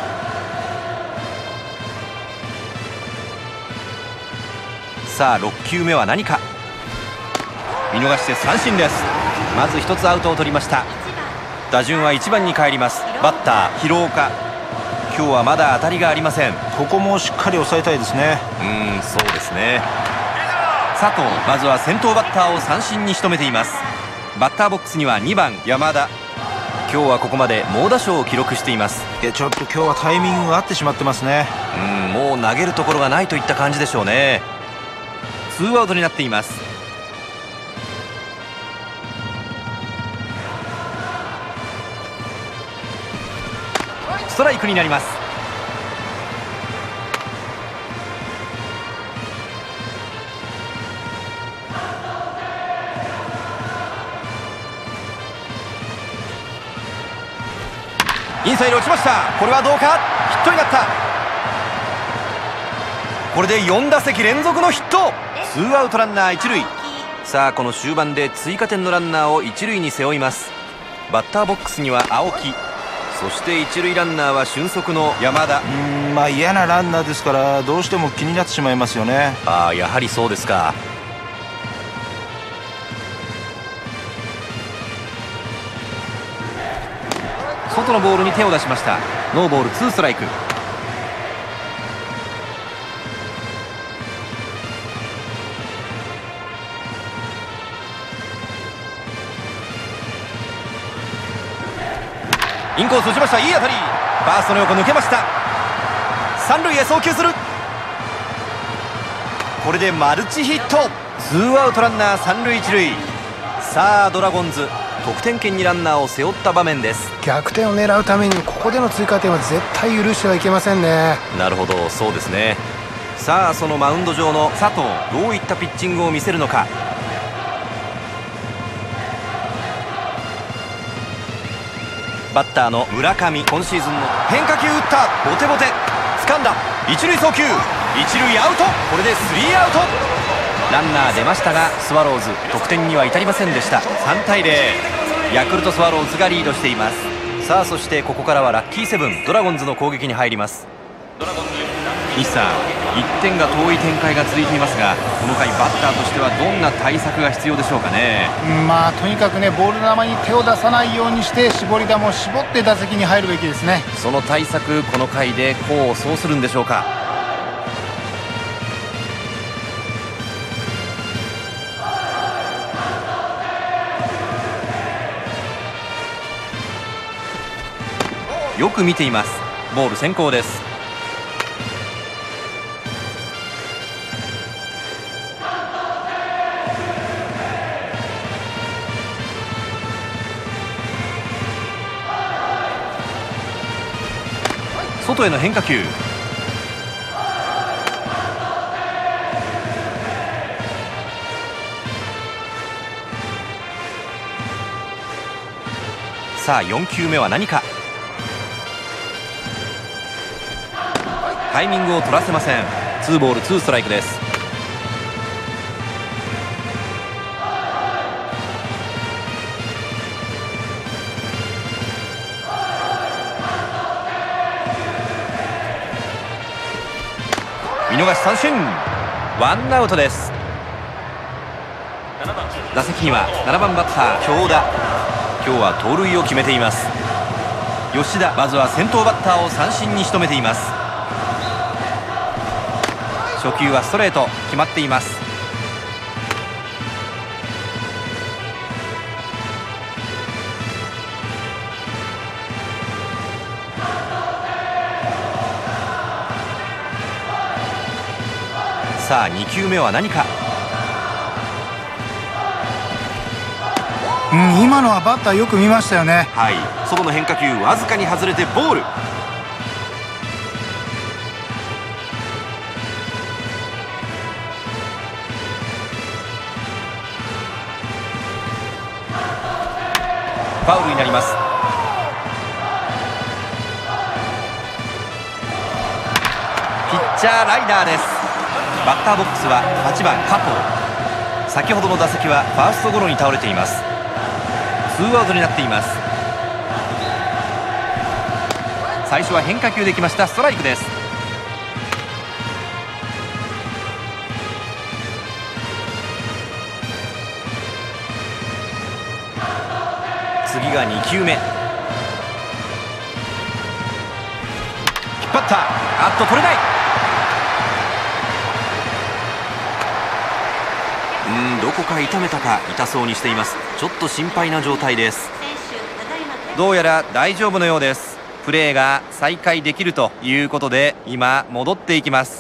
さあろっきゅうめは何か。見逃して三振です。まず一つアウトを取りました。打順はいちばんに帰ります。バッター廣岡。今日はまだ当たりがありません。 ここもしっかり抑えたいですね。 うーん、そうですね。佐藤、まずは先頭バッターを三振に仕留めています。バッターボックスにはにばん山田。今日はここまで猛打賞を記録しています。 いや、ちょっと今日はタイミングが合ってしまってますね。 うん、もう投げるところがないといった感じでしょうね。ツーアウトになっています。ストライクになります。インサイド落ちました。これはどうか。ヒットになった。これでよんだせき連続のヒット。ツーアウトランナー一塁。さあこの終盤で追加点のランナーを一塁に背負います。バッターボックスには青木、そして一塁ランナーは俊足の山田。 うーん、まあ嫌なランナーですからどうしても気になってしまいますよね。 ああ、やはりそうですか。外のボールに手を出しました。ノーボールツーストライク。インコース打ちました。いい当たり。ファーストの横抜けました。三塁へ送球する。これでマルチヒット。 ツーアウトランナー三塁一塁。さあドラゴンズ得点圏にランナーを背負った場面です。 逆転を狙うためにここでの追加点は絶対許してはいけませんね。 なるほど、そうですね。さあそのマウンド上の佐藤、どういったピッチングを見せるのか。バッターの村上、今シーズンの変化球打った、ボテボテ掴んだ、一塁送球、一塁アウト。これでスリーアウト。ランナー出ましたがスワローズ得点には至りませんでした。さんたいぜろ、ヤクルトスワローズがリードしています。さあそしてここからはラッキーセブンドラゴンズの攻撃に入ります。西さん、いってんが遠い展開が続いていますが、この回バッターとしてはどんな対策が必要でしょうかね。 まあとにかくね、ボール球に手を出さないようにして絞り球を絞って打席に入るべきですね。 その対策、この回で功を奏するんでしょうか。よく見ています。ボール先行です。外への変化球。さあよんきゅうめは何か。タイミングを取らせません。ツーボールツーストライクです。見逃し三振、ワンアウトです。打席にはななばんバッター京田、今日は盗塁を決めています。吉田、まずは先頭バッターを三振に仕留めています。初球はストレート、決まっています。さあにきゅうめは何か。 うん、今のはバッターよく見ましたよね。 はい、外の変化球わずかに外れてボール。ファウルになります。ピッチャーライナーです。バッターボックスははちばん加藤。先ほどの打席はファーストゴロに倒れています。ツーアウトになっています。最初は変化球できました。ストライクです。次がにきゅうめ。引っ張った、あっと取れない。うーん、どこか痛めたか、痛そうにしています。ちょっと心配な状態です。どうやら大丈夫のようです。プレーが再開できるということで今戻っていきます。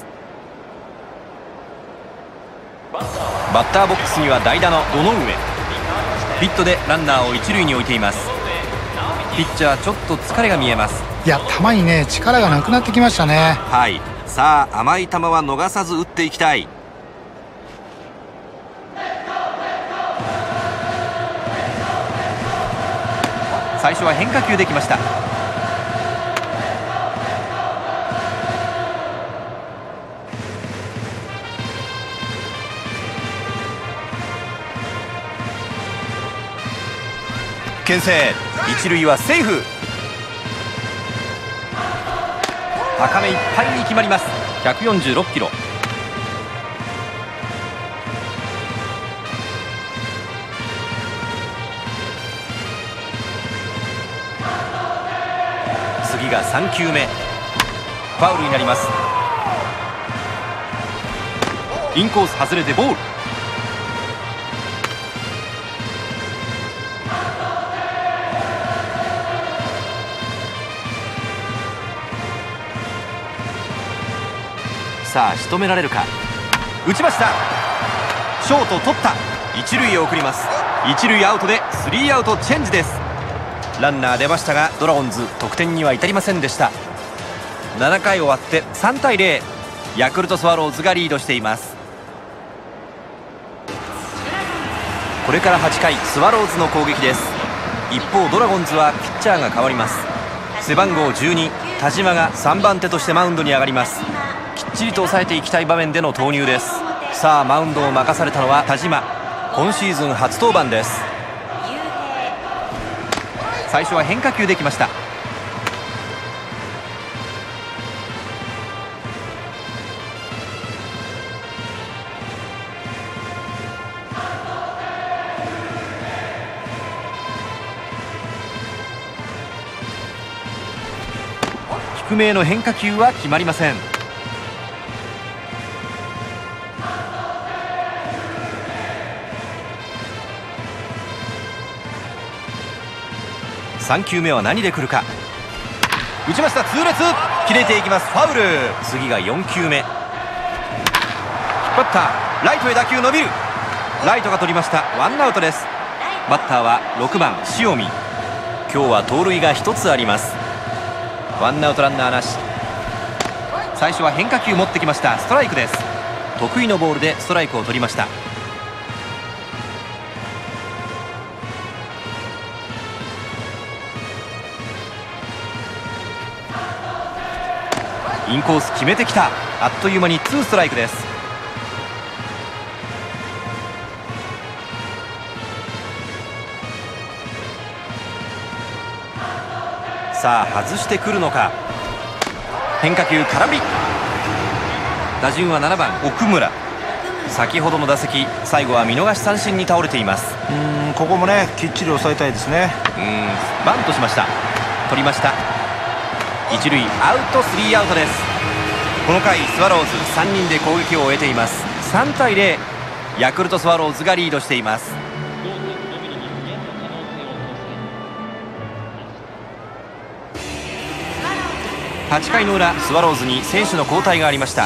バッターボックスには代打の堂上。ヒットでランナーを一塁に置いています。ピッチャーちょっと疲れが見えます。 いや、球にね力がなくなってきましたね。 はい、さあ甘い球は逃さず打っていきたい。最初は変化球できました。牽制、一塁はセーフ。高めいっぱいに決まります。ひゃくよんじゅうろっキロ。次がさんきゅうめ。ファウルになります。インコース外れてボール。さあ仕留められるか。打ちました。 ショート取った。一塁へ送ります。一塁アウトでスリーアウトチェンジです。ランナー出ましたがドラゴンズ得点には至りませんでした。ななかい終わってさんたいゼロ、ヤクルトスワローズがリードしています。これからはちかいスワローズの攻撃です。一方ドラゴンズはピッチャーが変わります。背番号じゅうに田島がさんばん手としてマウンドに上がります。きっちりと抑えていきたい場面での投入です。さあマウンドを任されたのは田島。今シーズン初登板です。最初は変化球できました。低めへの変化球は決まりません。さんきゅうめは何で来るか。打ちました。痛烈切れていきます。ファウル。次がよんきゅうめ。引っ張った。ライトへ打球伸びる。ライトが取りました。ワンアウトです。バッターはろくばん塩見。今日は盗塁がひとつあります。ワンアウトランナーなし。最初は変化球持ってきました。ストライクです。得意のボールでストライクを取りました。インコース決めてきた。あっという間にツーストライクです。さあ外してくるのか。変化球空振り。打順はななばん奥村。先ほどの打席最後は見逃し三振に倒れています。 うーんここもねきっちり抑えたいですね。 うーんバントしました。取りました。一塁アウト、スリーアウトです。この回スワローズさんにんで攻撃を終えています。さんたいゼロ、ヤクルトスワローズがリードしています。はちかいの裏、スワローズに選手の交代がありました。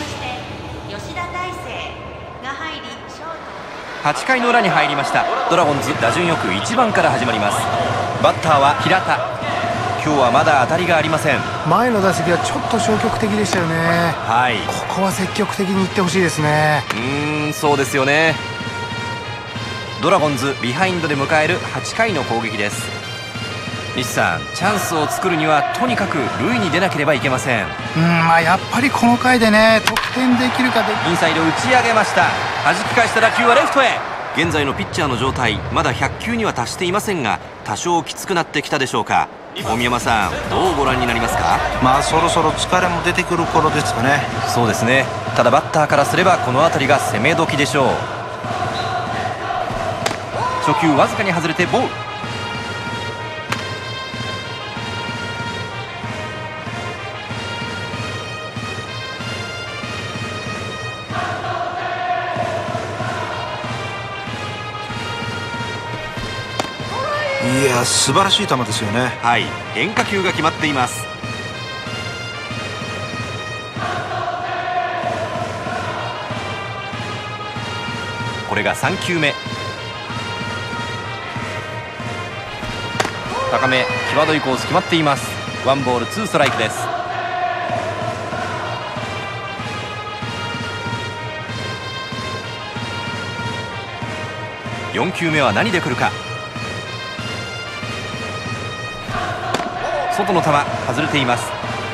はちかいの裏に入りました。ドラゴンズ打順よくいちばんから始まります。バッターは平田。今日はまだ当たりがありません。 前の打席はちょっと消極的でしたよね。 はい、 ここは積極的にいってほしいですね。 うーんそうですよね。ドラゴンズビハインドで迎えるはちかいの攻撃です。西さん、チャンスを作るにはとにかく塁に出なければいけません。 うんまあやっぱりこの回でね得点できるかでインサイド打ち上げました。弾き返した打球はレフトへ。現在のピッチャーの状態まだひゃっきゅうには達していませんが多少きつくなってきたでしょうか。大宮さん、どうご覧になりますか。 まあそろそろ疲れも出てくる頃ですかね。 そうですね。ただバッターからすればこの辺りが攻め時でしょう。初球わずかに外れてボール。 いや素晴らしい球ですよね。 はい、変化球が決まっています。これがさんきゅうめ。高め際どいコース決まっています。ワンボールツーストライクです。よんきゅうめは何で来るか。外の球外れています。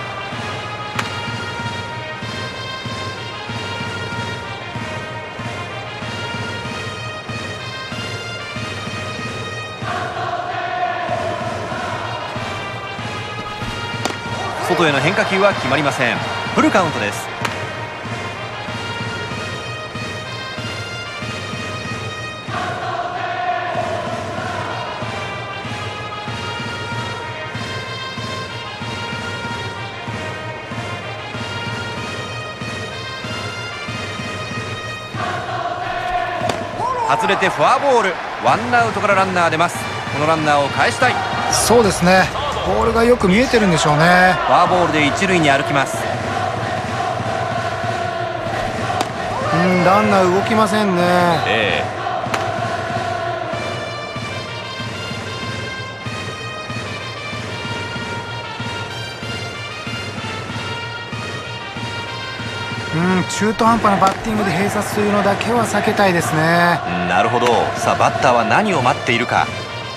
外への変化球は決まりません。フルカウントです。外れてフォアボール。ワンアウトからランナー出ます。このランナーを返したい。 そうですねボールがよく見えてるんでしょうね。 フォアボールで一塁に歩きます。 ううんランナー動きませんね。 ええ、 うん中途半端なバッティングで併殺というのだけは避けたいですね。 なるほど。さあバッターは何を待っているか。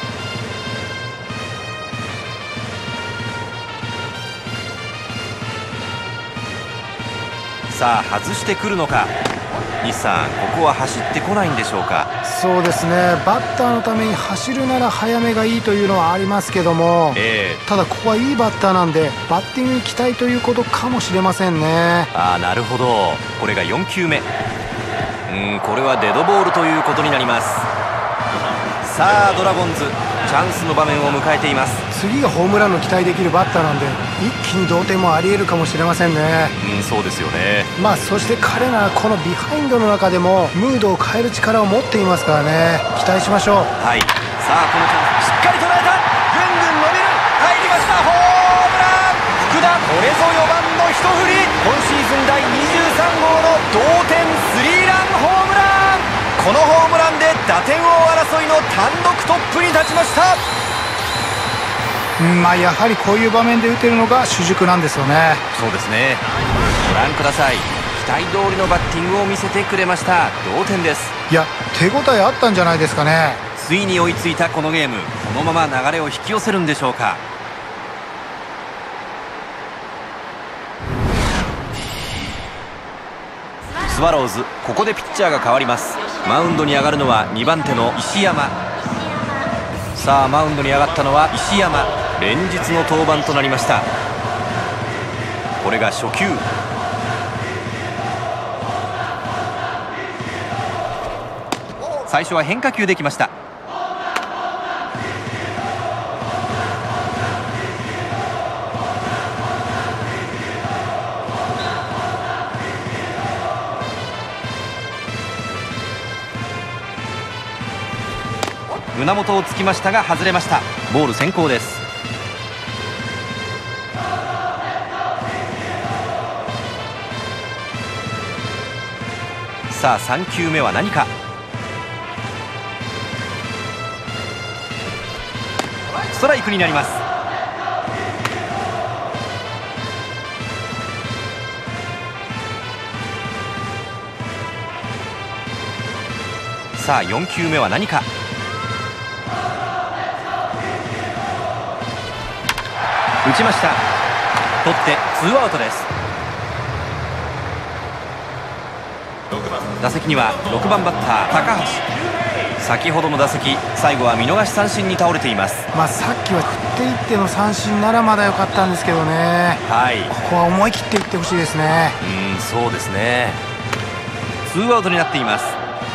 さあ外してくるのか。西さん、ここは走ってこないんでしょうか。 そうですね、バッターのために走るなら早めがいいというのはありますけども、 ええ、 ただここはいいバッターなんでバッティングに期待ということかもしれませんね。 ああ、なるほど。これがよんきゅうめ。うんこれはデッドボールということになります。さあドラゴンズチャンスの場面を迎えています。 次がホームランの期待できるバッターなんで一気に同点もありえるかもしれませんね。 うんそうですよね。 まあそして彼ならこのビハインドの中でもムードを変える力を持っていますからね、期待しましょう。 はい、さあこのチャンスしっかり捉えた。ぐんぐん伸びる。入りました。ホームラン。福田、これぞよばんの一振り。今シーズンだいにじゅうさんごうの同点スリーランホームラン。このホームランで打点王争いの単独トップに立ちました。 うんまあ、やはりこういう場面で打てるのが主軸なんですよね。 そうですね。ご覧ください。期待通りのバッティングを見せてくれました。同点です。 いや手応えあったんじゃないですかね。 ついに追いついたこのゲーム、このまま流れを引き寄せるんでしょうか。スワローズ、ここでピッチャーが変わります。マウンドに上がるのはにばんての石山。さあマウンドに上がったのは石山。連日の登板となりました。これが初球。最初は変化球できました。胸元をつきましたが外れました。ボール先行です。さあさんきゅうめは何か。ストライクになります。さあよんきゅうめは何か。打ちました。取ってツーアウトです。打席にはろくばんバッター高橋。先ほどの打席、最後は見逃し三振に倒れています。 まあさっきは振っていっての三振ならまだ良かったんですけどね。 はい、 ここは思い切っていってほしいですね。 うんそうですね。ツーアウトになっています。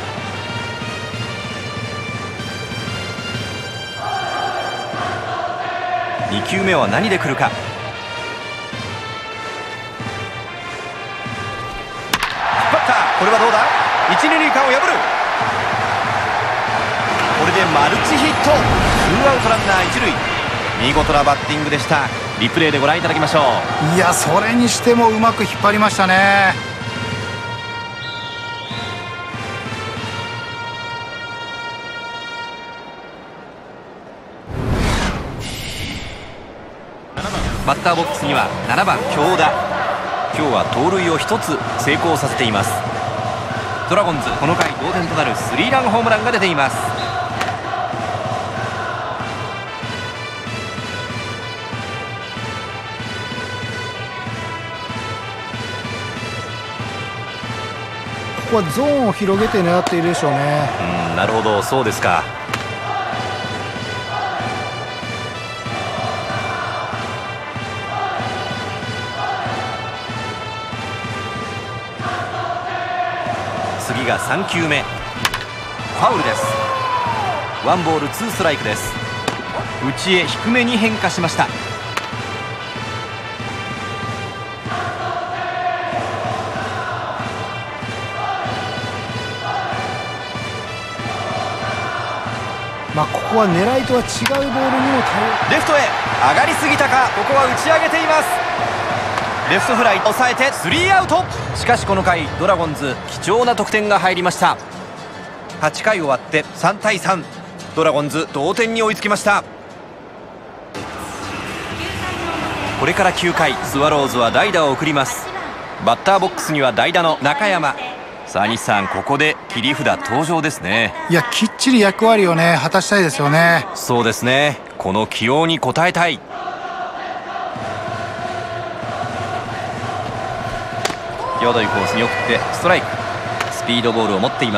にきゅうめは何で来るか。引っ張った。これはどうだ。一二塁間を破る。これでマルチヒット。ツーアウトランナー一塁。見事なバッティングでした。リプレイでご覧いただきましょう。 いやそれにしてもうまく引っ張りましたね。 バッターボックスにはななばん京田。今日は盗塁をひとつ成功させています。ドラゴンズ、この回同点となるスリーランホームランが出ています。 ここはゾーンを広げて狙っているでしょうね。 うんなるほど、そうですか。次がさんきゅうめ。ファウルです。ワンボールツーストライクです。内へ低めに変化しました。 まあここは狙いとは違うボールにも対応。 レフトへ上がりすぎたか。ここは打ち上げています。 レフトフライ抑えてスリーアウト。しかしこの回ドラゴンズ貴重な得点が入りました。はちかい終わってさんたいさん、ドラゴンズ同点に追いつきました。これからきゅうかい、スワローズは代打を送ります。バッターボックスには代打の中山。さあ西さん、ここで切り札登場ですね。 いや、きっちり役割をね果たしたいですよね。 そうですね、この起用に応えたい。際どいコースに送ってストライク。スピードボールを持っています。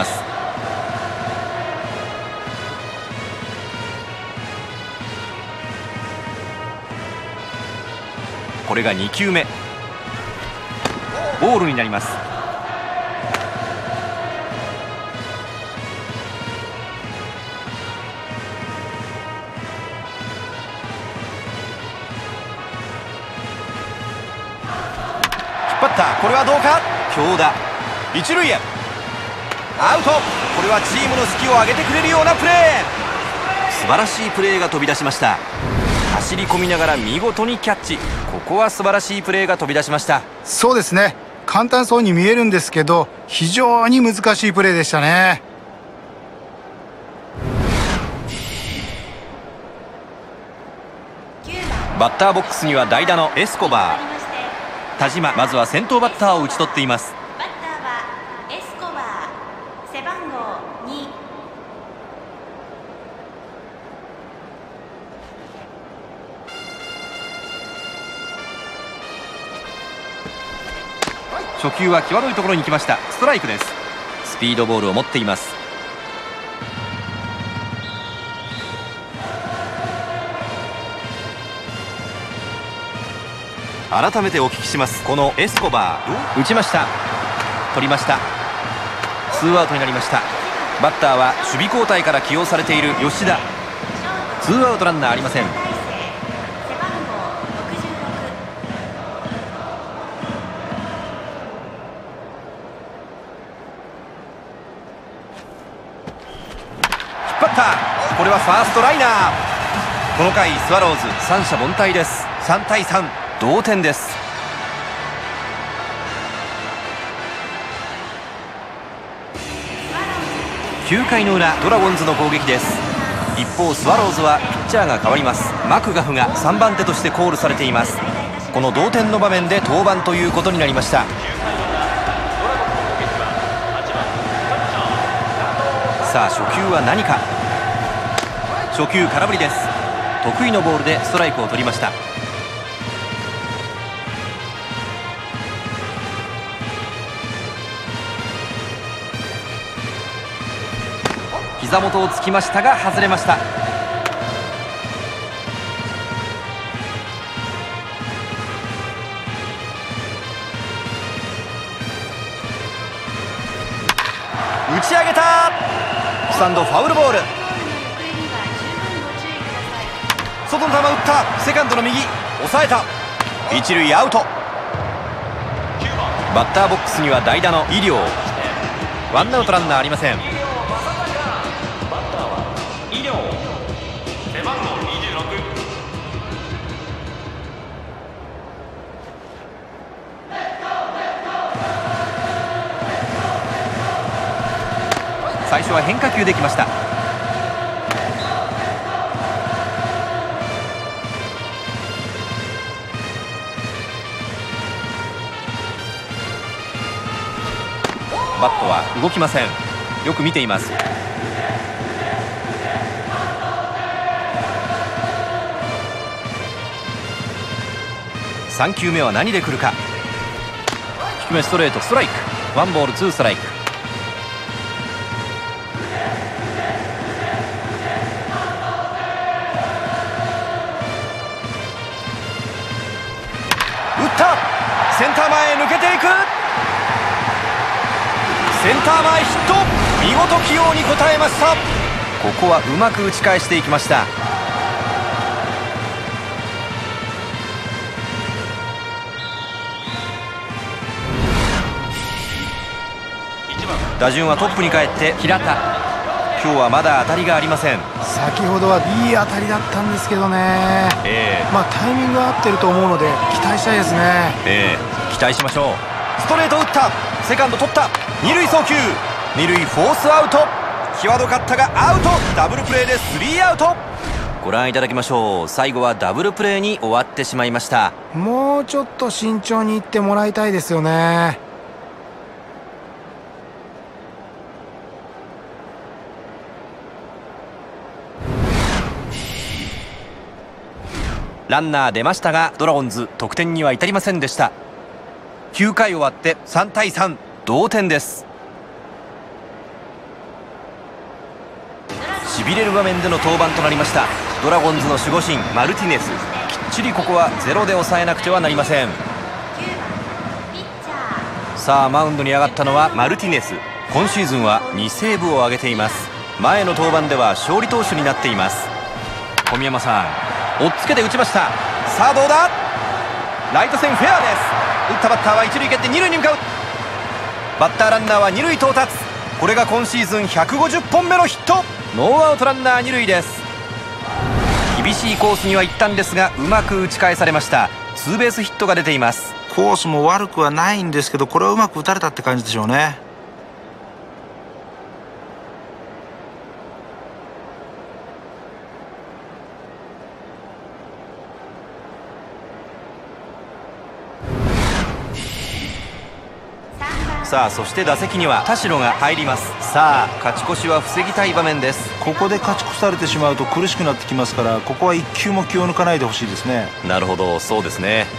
これがにきゅうめ、ボールになります。引っ張った。これはどうか。強打。一塁へアウト。これはチームの士気を上げてくれるようなプレー。素晴らしいプレーが飛び出しました。走り込みながら見事にキャッチ。ここは素晴らしいプレーが飛び出しました。 そうですね、簡単そうに見えるんですけど非常に難しいプレーでしたね。 バッターボックスには代打のエスコバー。田島、まずは先頭バッターを打ち取っています。 バッターはエスコバー、背番号に。 初球は際どいところに来ました。ストライクです。スピードボールを持っています。改めてお聞きします。このエスコバー、打ちました。取りました。ツーアウトになりました。バッターは守備交代から起用されている吉田。ツーアウトランナーありません。これはファーストライナー。この回スワローズ三者凡退です。さんたいさん、同点です。きゅうかいの裏、ドラゴンズの攻撃です。一方スワローズはピッチャーが変わります。マクガフがさんばん手としてコールされています。この同点の場面で登板ということになりました。さあ初球は何か。初球空振りです。得意のボールでストライクを取りました。膝元をつきましたが外れました。打ち上げた。スタンドファウルボール。外の球打った。セカンドの右抑えた。一塁アウト。バッターボックスには代打の医療。ワンアウトランナーありません。最初は変化球できました。バットは動きません。よく見ています。さんきゅうめは何で来るか。低めストレート、ストライク。ワンボールツーストライク。打った。センター前へ抜けていく。センター前ヒット。見事起用に応えました。ここはうまく打ち返していきました。打順はトップに帰って平田。 今日はまだ当たりがありません。 先ほどはいい当たりだったんですけどね、 えー、 まあタイミングが合ってると思うので期待したいですね。 えー、期待しましょう。ストレート打った、セカンド取った、二塁送球、二塁フォースアウト、際どかったがアウト、ダブルプレーでスリーアウト。ご覧いただきましょう。最後はダブルプレーに終わってしまいました。 もうちょっと慎重にいってもらいたいですよね。 ランナー出ましたがドラゴンズ得点には至りませんでした。きゅうかい終わってさんたいさん、同点です。しびれる場面での登板となりました。ドラゴンズの守護神マルティネス、きっちりここはゼロで抑えなくてはなりません。さあマウンドに上がったのはマルティネス。今シーズンはにセーブを挙げています。前の登板では勝利投手になっています。小宮山さん、追っつけて打ちました。さあどうだ、ライト線フェアです。打ったバッターは一塁蹴って二塁に向かう。バッターランナーは二塁到達。これが今シーズンひゃくごじゅっぽんめのヒット。ノーアウトランナー二塁です。厳しいコースには行ったんですがうまく打ち返されました。ツーベースヒットが出ています。 コースも悪くはないんですけど、これはうまく打たれたって感じでしょうね。 さあそして打席には田代が入ります。さあ勝ち越しは防ぎたい場面です。 ここで勝ち越されてしまうと苦しくなってきますから、ここはいっ球も気を抜かないでほしいですね。 なるほど、そうですね。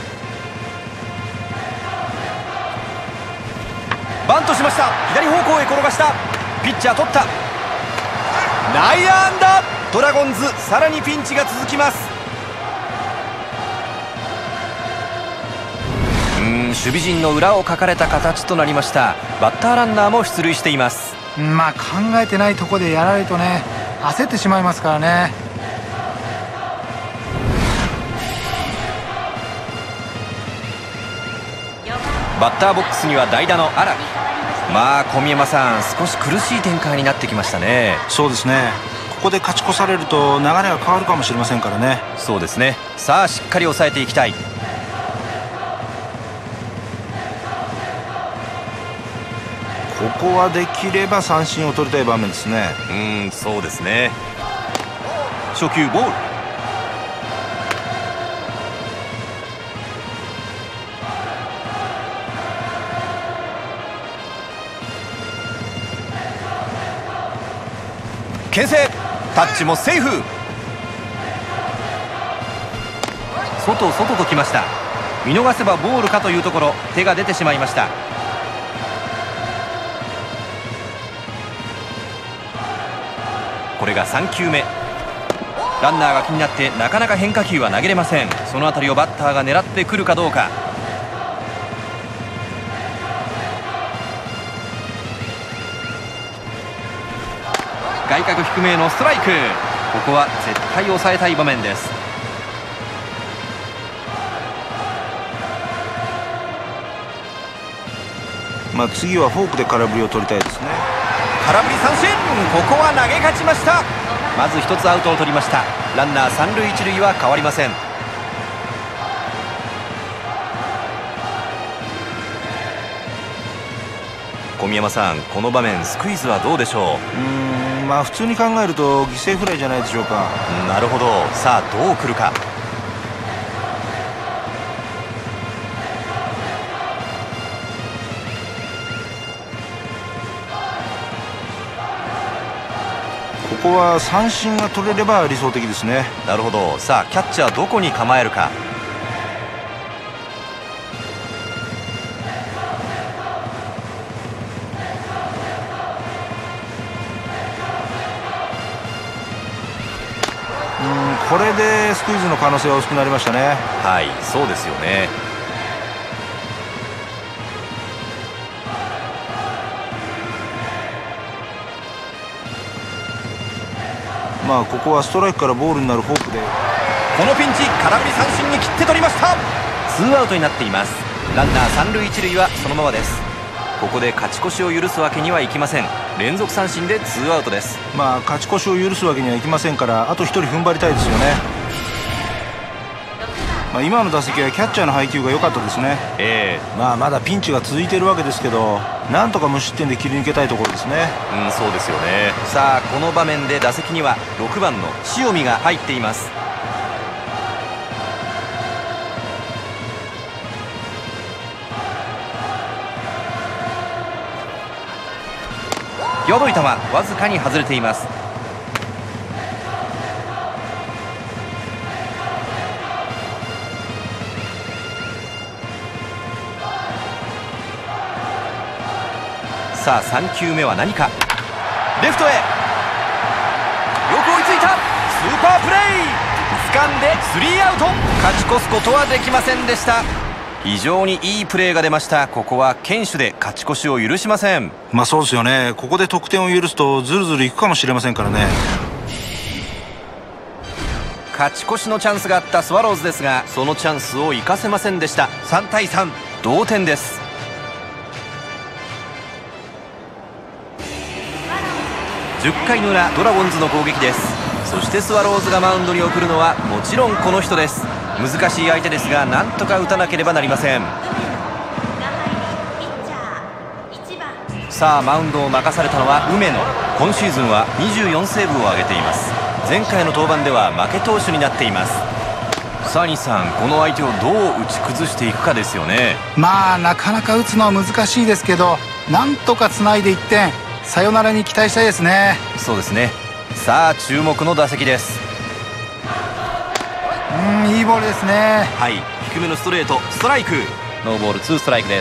バントしました。左方向へ転がした。ピッチャー取った。内野安打。ドラゴンズさらにピンチが続きます。守備陣の裏をかかれた形となりました。バッターランナーも出塁しています。 まあ考えてないところでやられるとね、焦ってしまいますからね。 バッターボックスには代打の荒木。まあ小宮山さん、少し苦しい展開になってきましたね。 そうですね、ここで勝ち越されると流れが変わるかもしれませんからね。 そうですね。さあしっかり抑えていきたい。 ここはできれば三振を取りたい場面ですね。 うーん、そうですね。初球ボール。牽制、タッチもセーフ。外外ときました。見逃せばボールかというところ、手が出てしまいました。これがさん球目。ランナーが気になってなかなか変化球は投げれません。そのあたりをバッターが狙ってくるかどうか。外角低めへのストライク。ここは絶対抑えたい場面です。 まあ次はフォークで空振りを取りたいですね。 空振り三振。ここは投げ勝ちました。まず一つアウトを取りました。ランナー三塁一塁は変わりません。小宮山さん、この場面スクイズはどうでしょう。 うーん、まあ普通に考えると犠牲フライじゃないでしょうか。 なるほど。さあどう来るか。 ここは三振が取れれば理想的ですね。 なるほど。さあキャッチャーどこに構えるか。 うん、これでスクイズの可能性は薄くなりましたね。 はい、そうですよね。 まあここはストライクからボールになるフォークで、 このピンチ空振り三振に切って取りました。ツーアウトになっています。ランナー三塁一塁はそのままです。 ここで勝ち越しを許すわけにはいきません。連続三振でツーアウトです。 まあ勝ち越しを許すわけにはいきませんから、あとひとり踏ん張りたいですよね。まあ、今の打席はキャッチャーの配球が良かったですね。 ええまあまだピンチが続いているわけですけど、なんとか無失点で切り抜けたいところですね。 うん、そうですよね。さあこの場面で打席にはろくばんの塩見が入っています。よどい球、わずかに外れています。さあさん球目は何か。レフトへ、よく追いついた。スーパープレー、掴んでスリーアウト。勝ち越すことはできませんでした。非常にいいプレーが出ました。ここは堅守で勝ち越しを許しません。 まあそうですよね。ここで得点を許すとずるずるいくかもしれませんからね。 勝ち越しのチャンスがあったスワローズですが、そのチャンスを生かせませんでした。さんたいさん、同点です。じゅっかいの裏、ドラゴンズの攻撃です。そしてスワローズがマウンドに送るのはもちろんこの人です。難しい相手ですが、なんとか打たなければなりません。さあマウンドを任されたのは梅野。今シーズンはにじゅうよんセーブを挙げています。前回の登板では負け投手になっています。さあ西さん、この相手をどう打ち崩していくかですよね。 まあなかなか打つのは難しいですけど、なんとかつないでいってんサヨナラに期待したいですね。 そうですね。さあ注目の打席です。 うん、いいボールですね。 はい、低めのストレート、ストライク。ノーボールツーストライクです。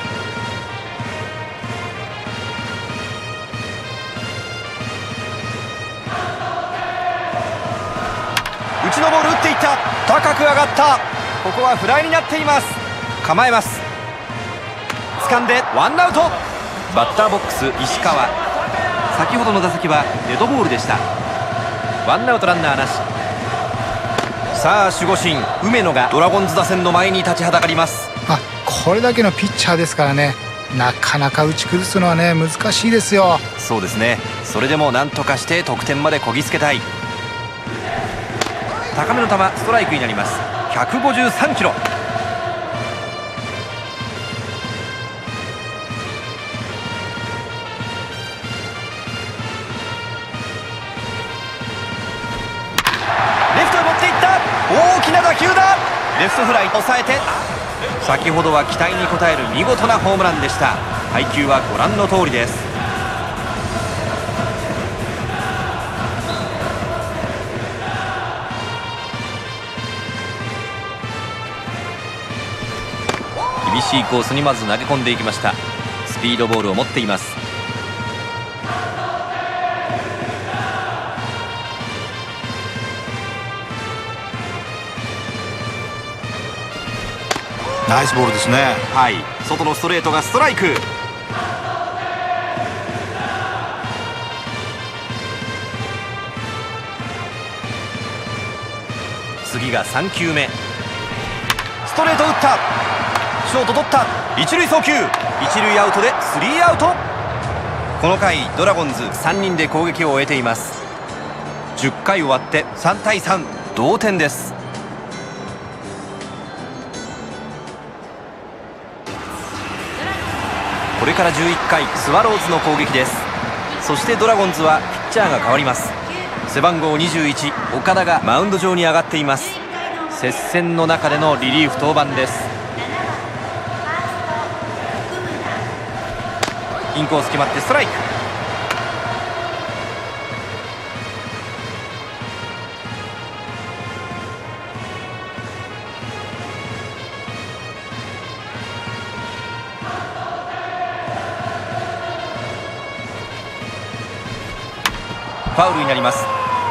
内のボール打っていった。高く上がった。ここはフライになっています。構えます。掴んでワンアウト。バッターボックス石川。先ほどの打席はデッドボールでした。ワンアウトランナーなし。さあ守護神梅野がドラゴンズ打線の前に立ちはだかります。 あ、これだけのピッチャーですからね、なかなか打ち崩すのはね難しいですよ。 そうですね。それでも何とかして得点までこぎつけたい。高めの球、ストライクになります。ひゃくごじゅうさんキロ。レフトへ持っていった。大きな打球だ。レフトフライ抑えて、先ほどは期待に応える見事なホームランでした。配球はご覧の通りです。厳しいコースにまず投げ込んでいきました。スピードボールを持っています。 ナイスボールですね。 はい、外のストレートがストライク。次がさん球目。ストレート打った。ショート取った。一塁送球。一塁アウトでスリーアウト。この回ドラゴンズさんにんで攻撃を終えています。じゅっかい終わってさんたいさん、同点です。これからじゅういっかいスワローズの攻撃です。そしてドラゴンズはピッチャーが変わります。背番号にじゅういち、岡田がマウンド上に上がっています。接戦の中でのリリーフ登板です。インコース決まってストライク。ファウルになります。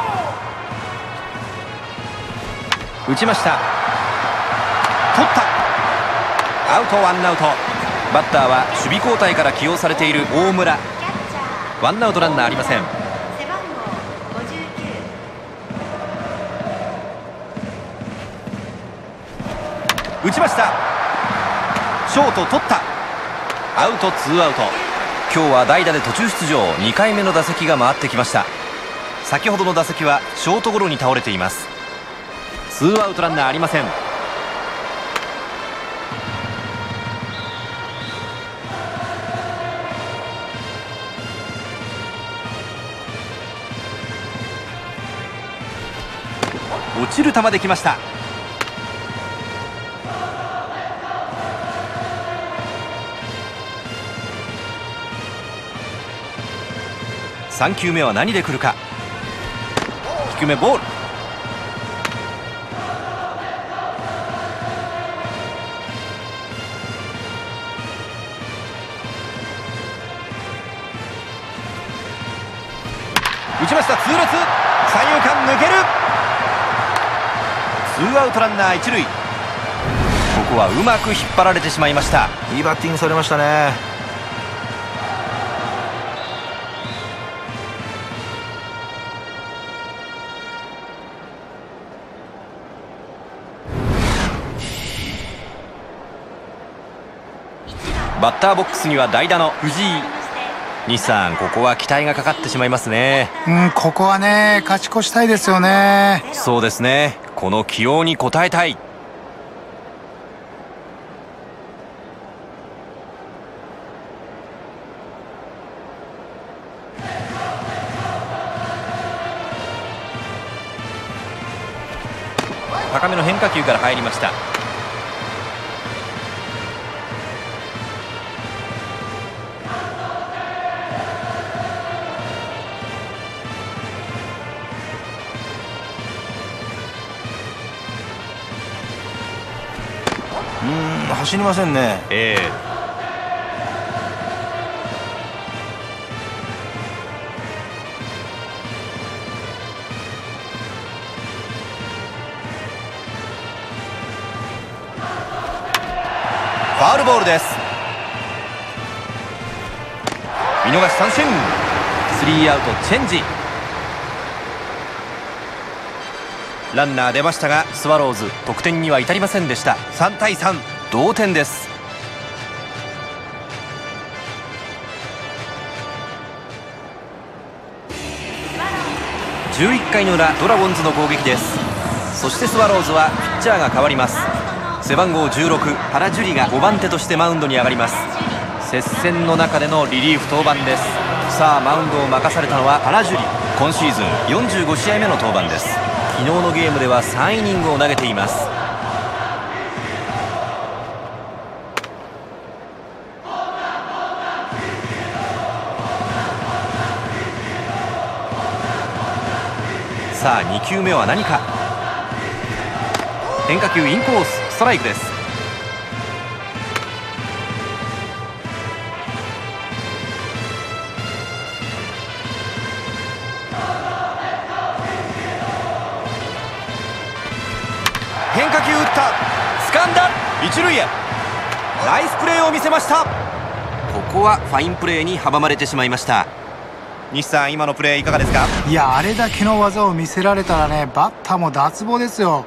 打ちました。取った。アウト、ワンアウト。バッターは守備交代から起用されている大村。ワンアウトランナーありません。打ちました。ショート取った。 アウト、ツーアウト。今日は代打で途中出場、にかいめの打席が回ってきました。先ほどの打席はショートゴロに倒れています。ツーアウトランナーありません。落ちる球できました。さん球目は何で来るか。低めボール。打ちました。痛烈。三遊間抜ける。ツーアウトランナー一塁。ここはうまく引っ張られてしまいました。 いいバッティングされましたね。 バッターボックスには代打の藤井。西さん、ここは期待がかかってしまいますね。 うん、ここはね勝ち越したいですよね。 そうですね。この起用に応えたい。高めの変化球から入りました。 うーん、走りませんね。 ええファウルボールです。見逃し三振。スリーアウトチェンジ。ランナー出ましたがスワローズ得点には至りませんでした。さんたいさん、同点です。じゅういっかいの裏、ドラゴンズの攻撃です。そしてスワローズはピッチャーが変わります。背番号じゅうろく、原樹里がごばん手としてマウンドに上がります。接戦の中でのリリーフ登板です。さあマウンドを任されたのは原樹里。今シーズンよんじゅうごしあいめの登板です。昨日のゲームではさんイニングを投げています。さあに球目は何か。変化球インコース、ストライクです。変化球打った。掴んだ。一塁へ。ナイスプレーを見せました。ここはファインプレーに阻まれてしまいました。西さん、今のプレーいかがですか。 いや、あれだけの技を見せられたらね、バッターも脱帽ですよ。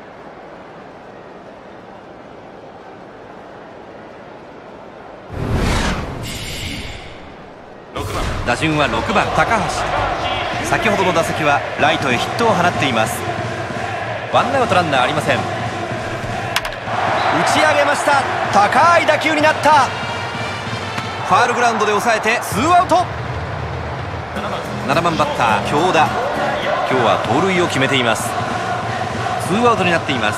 打順はろくばん高橋。先ほどの打席はライトへヒットを放っています。ワンアウトランナーありません。打ち上げました。高い打球になった。ファウルグラウンドで抑えてツーアウト。ななばんバッター京田。今日は盗塁を決めています。ツーアウトになっています。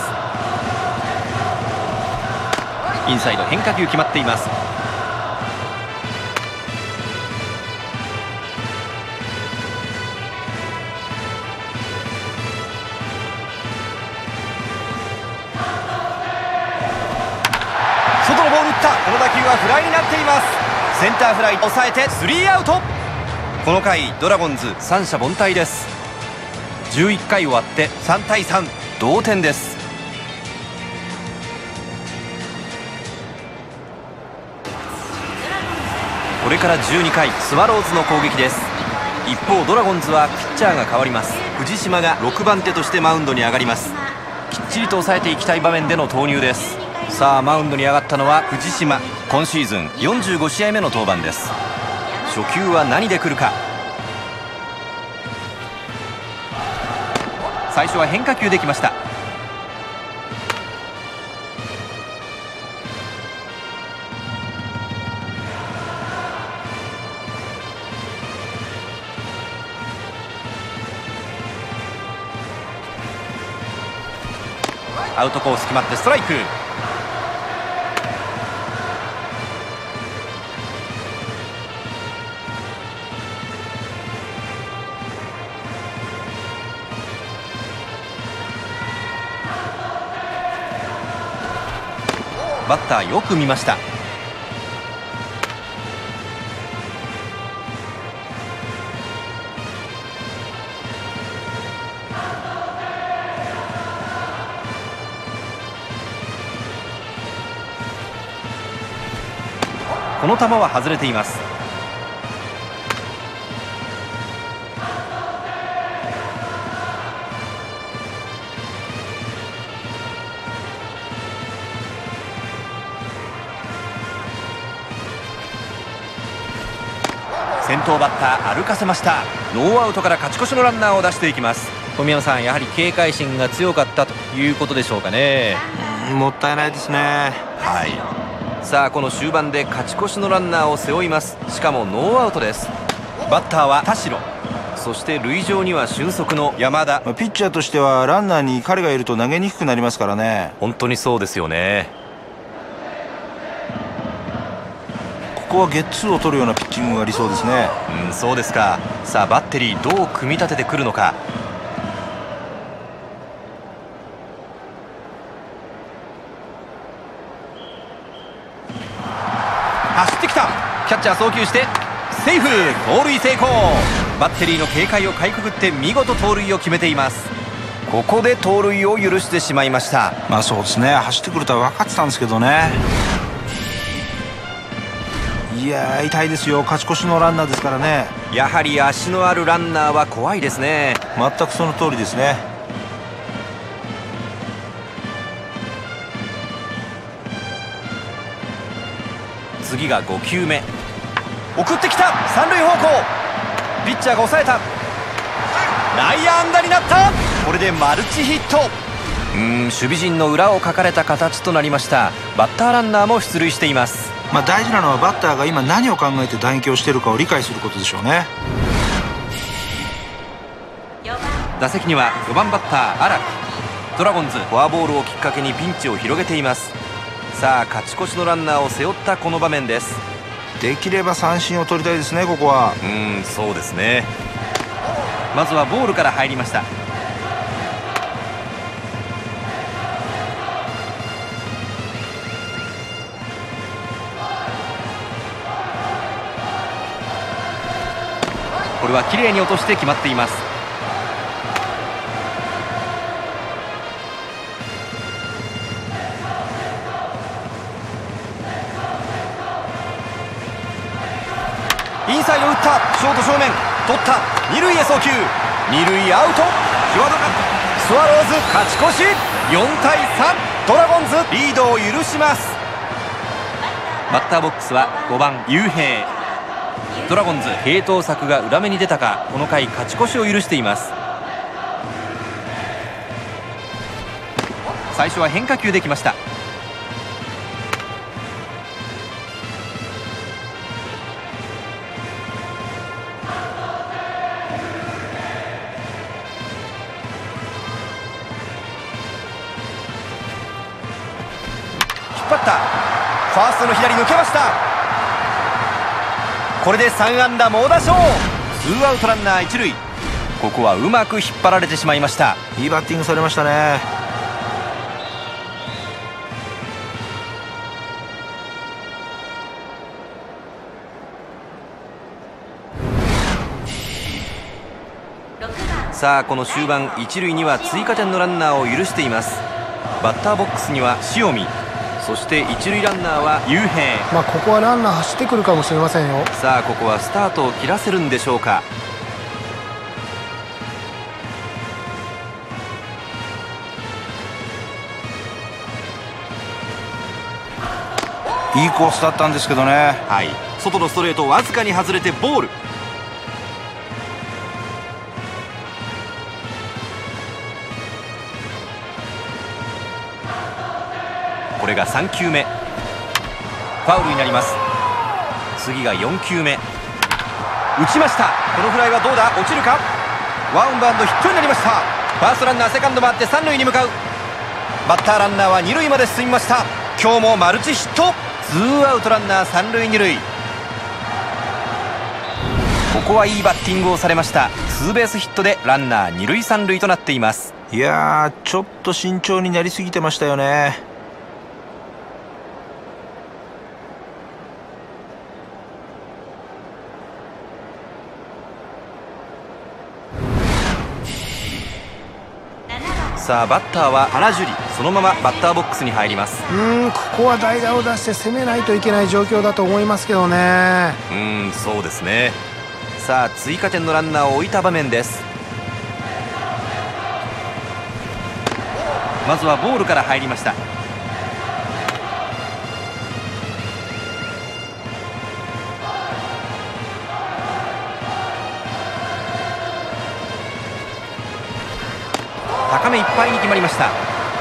インサイド変化球決まっています。外のボール打った。この打球はフライになっています。センターフライ抑えてスリーアウト。この回ドラゴンズ三者凡退です。じゅういっかい終わってさんたいさん、同点です。これからじゅうにかい、スワローズの攻撃です。一方ドラゴンズはピッチャーが変わります。藤島がろくばん手としてマウンドに上がります。きっちりと抑えていきたい場面での投入です。 さあマウンドに上がったのは藤島。今シーズンよんじゅうごしあいめの登板です。初球は何で来るか。最初は変化球できました。アウトコース決まってストライク。バッターよく見ました。この球は外れています。先頭バッター歩かせました。ノーアウトから勝ち越しのランナーを出していきます。富山さん、やはり警戒心が強かったということでしょうかね。 うん、もったいないですね。 はい。さあこの終盤で勝ち越しのランナーを背負います。しかもノーアウトです。バッターは田代、そして塁上には俊足の山田。 ピッチャーとしてはランナーに彼がいると投げにくくなりますからね。 本当にそうですよね。 ここはゲッツーを取るようなピッチングが理想ですね。 うん、そうですか。さあバッテリーどう組み立ててくるのか。走ってきた。キャッチャー送球してセーフ。盗塁成功。バッテリーの警戒をかいくぐって見事盗塁を決めています。ここで盗塁を許してしまいました。 まあそうですね、走ってくるとは分かってたんですけどね。いやー痛いですよ。勝ち越しのランナーですからね。 やはり足のあるランナーは怖いですね。 全くその通りですね。 次がごきゅうめ。送ってきた。三塁方向。ピッチャーが抑えた。内野安打になった。これでマルチヒット。うーん、守備陣の裏をかかれた形となりました。バッターランナーも出塁しています。 まあ大事なのはバッターが今何を考えて打撃をしているかを理解することでしょうね。 打席にはよばんバッター荒木。ドラゴンズフォアボールをきっかけにピンチを広げています。さあ勝ち越しのランナーを背負ったこの場面です。 できれば三振を取りたいですね。ここはうーん、そうですね。まずはボールから入りました。これは綺麗に落として決まっています。インサイド打った。ショート正面取った。二塁へ送球。二塁アウト。際どかった。スワローズ勝ち越し。よんたいさん。ドラゴンズリードを許します。バッターボックスはごばん雄平。ドラゴンズ継投策が裏目に出たか、この回勝ち越しを許しています。最初は変化球できました。引っ張った。ファーストの左抜けました。これでさんあんだ猛打賞。ツーアウトランナー一塁。ここはうまく引っ張られてしまいました。 いいバッティングされましたね。 さあこの終盤一塁には追加点のランナーを許しています。バッターボックスには塩見、そして一塁ランナーは雄平。 まあここはランナー走ってくるかもしれませんよ。 さあここはスタートを切らせるんでしょうか。 いいコースだったんですけどね。 はい、外のストレートわずかに外れてボール。これがさんきゅうめ、ファウルになります。次がよんきゅうめ、打ちました。このフライはどうだ、落ちるか。ワンバウンドヒットになりました。ファーストランナーセカンド回って三塁に向かう。バッターランナーは二塁まで進みました。今日もマルチヒット。ツーアウトランナー三塁二塁。ここはいいバッティングをされました。ツーベースヒットでランナー二塁三塁となっています。 いやー、ちょっと慎重になりすぎてましたよね。 さあバッターは原樹里、そのままバッターボックスに入ります。 うーんここは代打を出して攻めないといけない状況だと思いますけどね。 うーんそうですね。さあ追加点のランナーを置いた場面です。まずはボールから入りました。高めいっぱいに決まりました。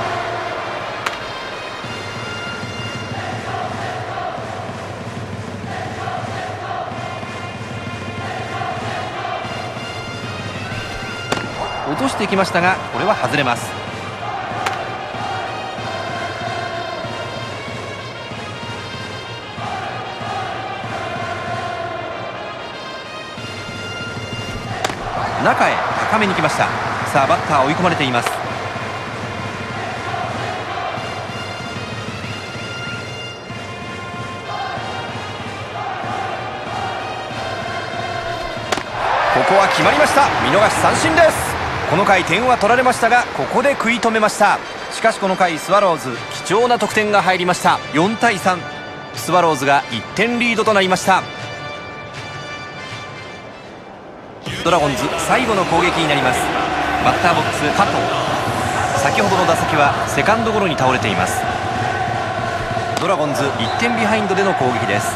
落としてきましたがこれは外れます。中へ高めに来ました。さあバッター追い込まれています。ここは決まりました。見逃し三振です。この回点は取られましたがここで食い止めました。しかしこの回スワローズ貴重な得点が入りました。よんたいさん、スワローズがいってんリードとなりました。ドラゴンズ最後の攻撃になります。バッターボックス加藤、先ほどの打席はセカンドゴロに倒れています。ドラゴンズいってんビハインドでの攻撃です。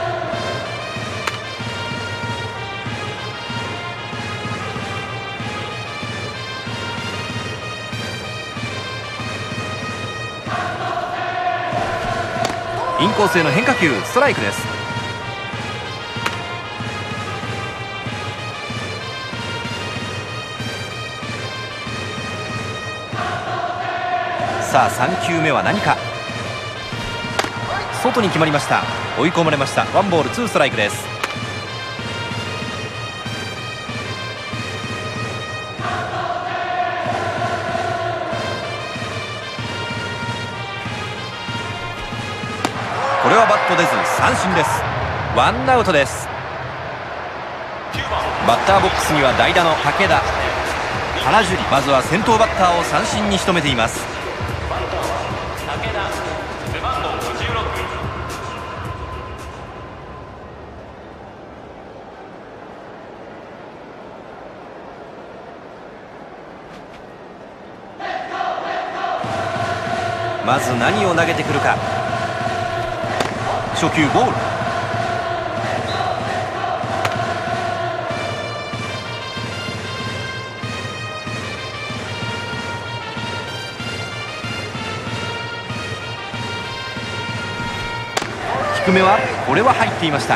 インコースへの変化球、ストライクです。さあさんきゅうめは何か。外に決まりました。追い込まれました。ワンボールツーストライクです。これはバット出ず三振です。ワンアウトです。バッターボックスには代打の武田、原樹里、まずは先頭バッターを三振に仕留めています。まず何を投げてくるか。初球ボール。低めはこれは入っていました。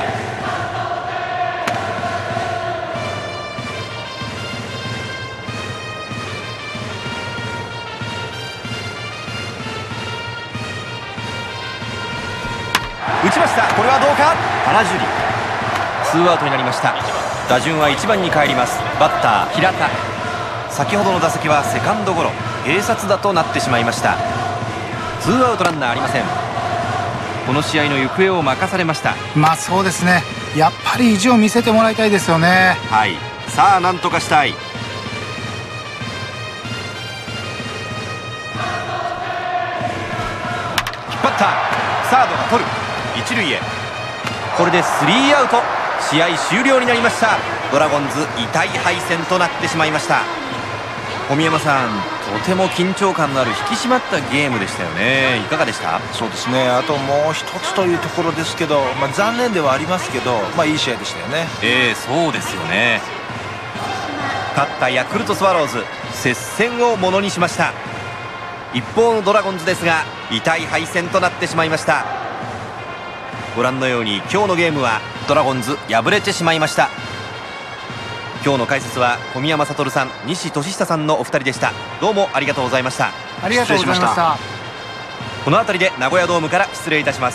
打ちました。これはどうか。原樹里、ツーアウトになりました。打順はいちばんに帰ります。バッター平田、先ほどの打席はセカンドゴロ、併殺打となってしまいました。ツーアウトランナーありません。この試合の行方を任されました。 まあそうですね、やっぱり意地を見せてもらいたいですよね。 はい、さあなんとかしたい。引っ張った。サードが取る。一塁へ。これでスリーアウト。試合終了になりました。ドラゴンズ痛い敗戦となってしまいました。小宮山さん、 とても緊張感のある引き締まったゲームでしたよね。いかがでした？ そうですね、あともう一つというところですけど、まあ、残念ではありますけど、まあ、いい試合でしたよね。 ええ、そうですよね。勝ったヤクルトスワローズ、接戦をものにしました。一方のドラゴンズですが、痛い敗戦となってしまいました。ご覧のように今日のゲームはドラゴンズ敗れてしまいました。今日の解説は小宮山悟さん、西俊久さんのお二人でした。どうもありがとうございました。 ありがとうございました。 この辺りで名古屋ドームから失礼いたします。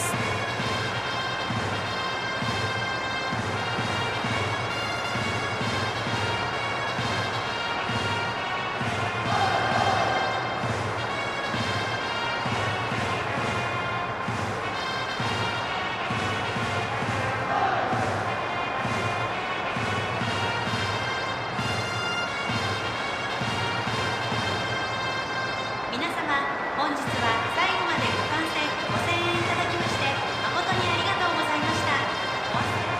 皆様、本日は最後までご観戦ご声援いただきまして誠にありがとうございました。お忘れ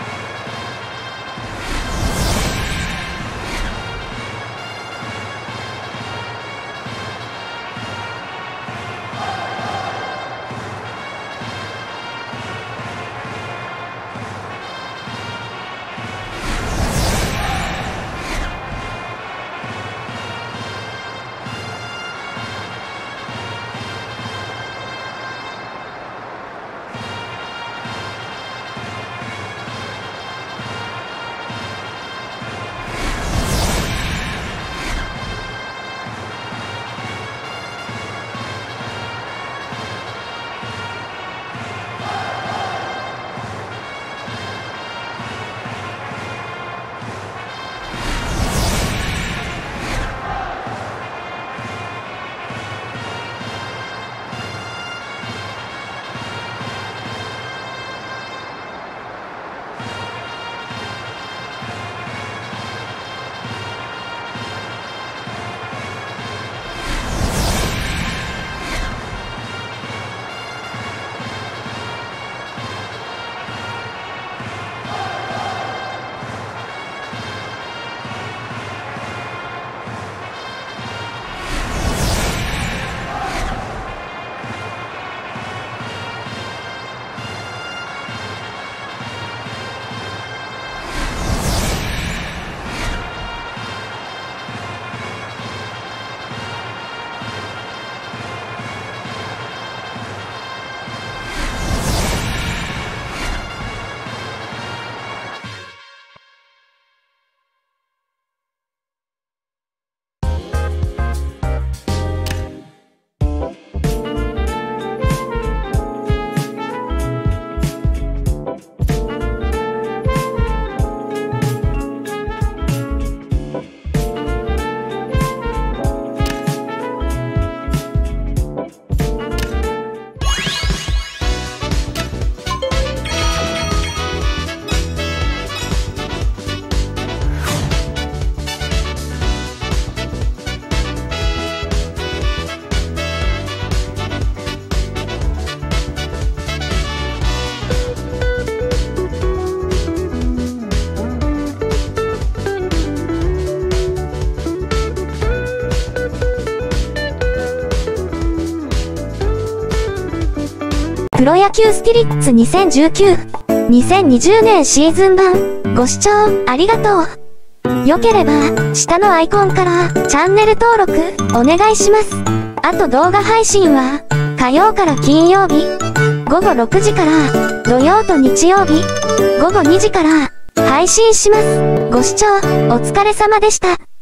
プロ野球スピリッツにせんじゅうきゅう、にせんにじゅうねんシーズン版、ご視聴ありがとう。よければ、下のアイコンからチャンネル登録お願いします。あと動画配信は、火曜から金曜日、ごごろくじから土曜と日曜日、ごごにじから配信します。ご視聴お疲れ様でした。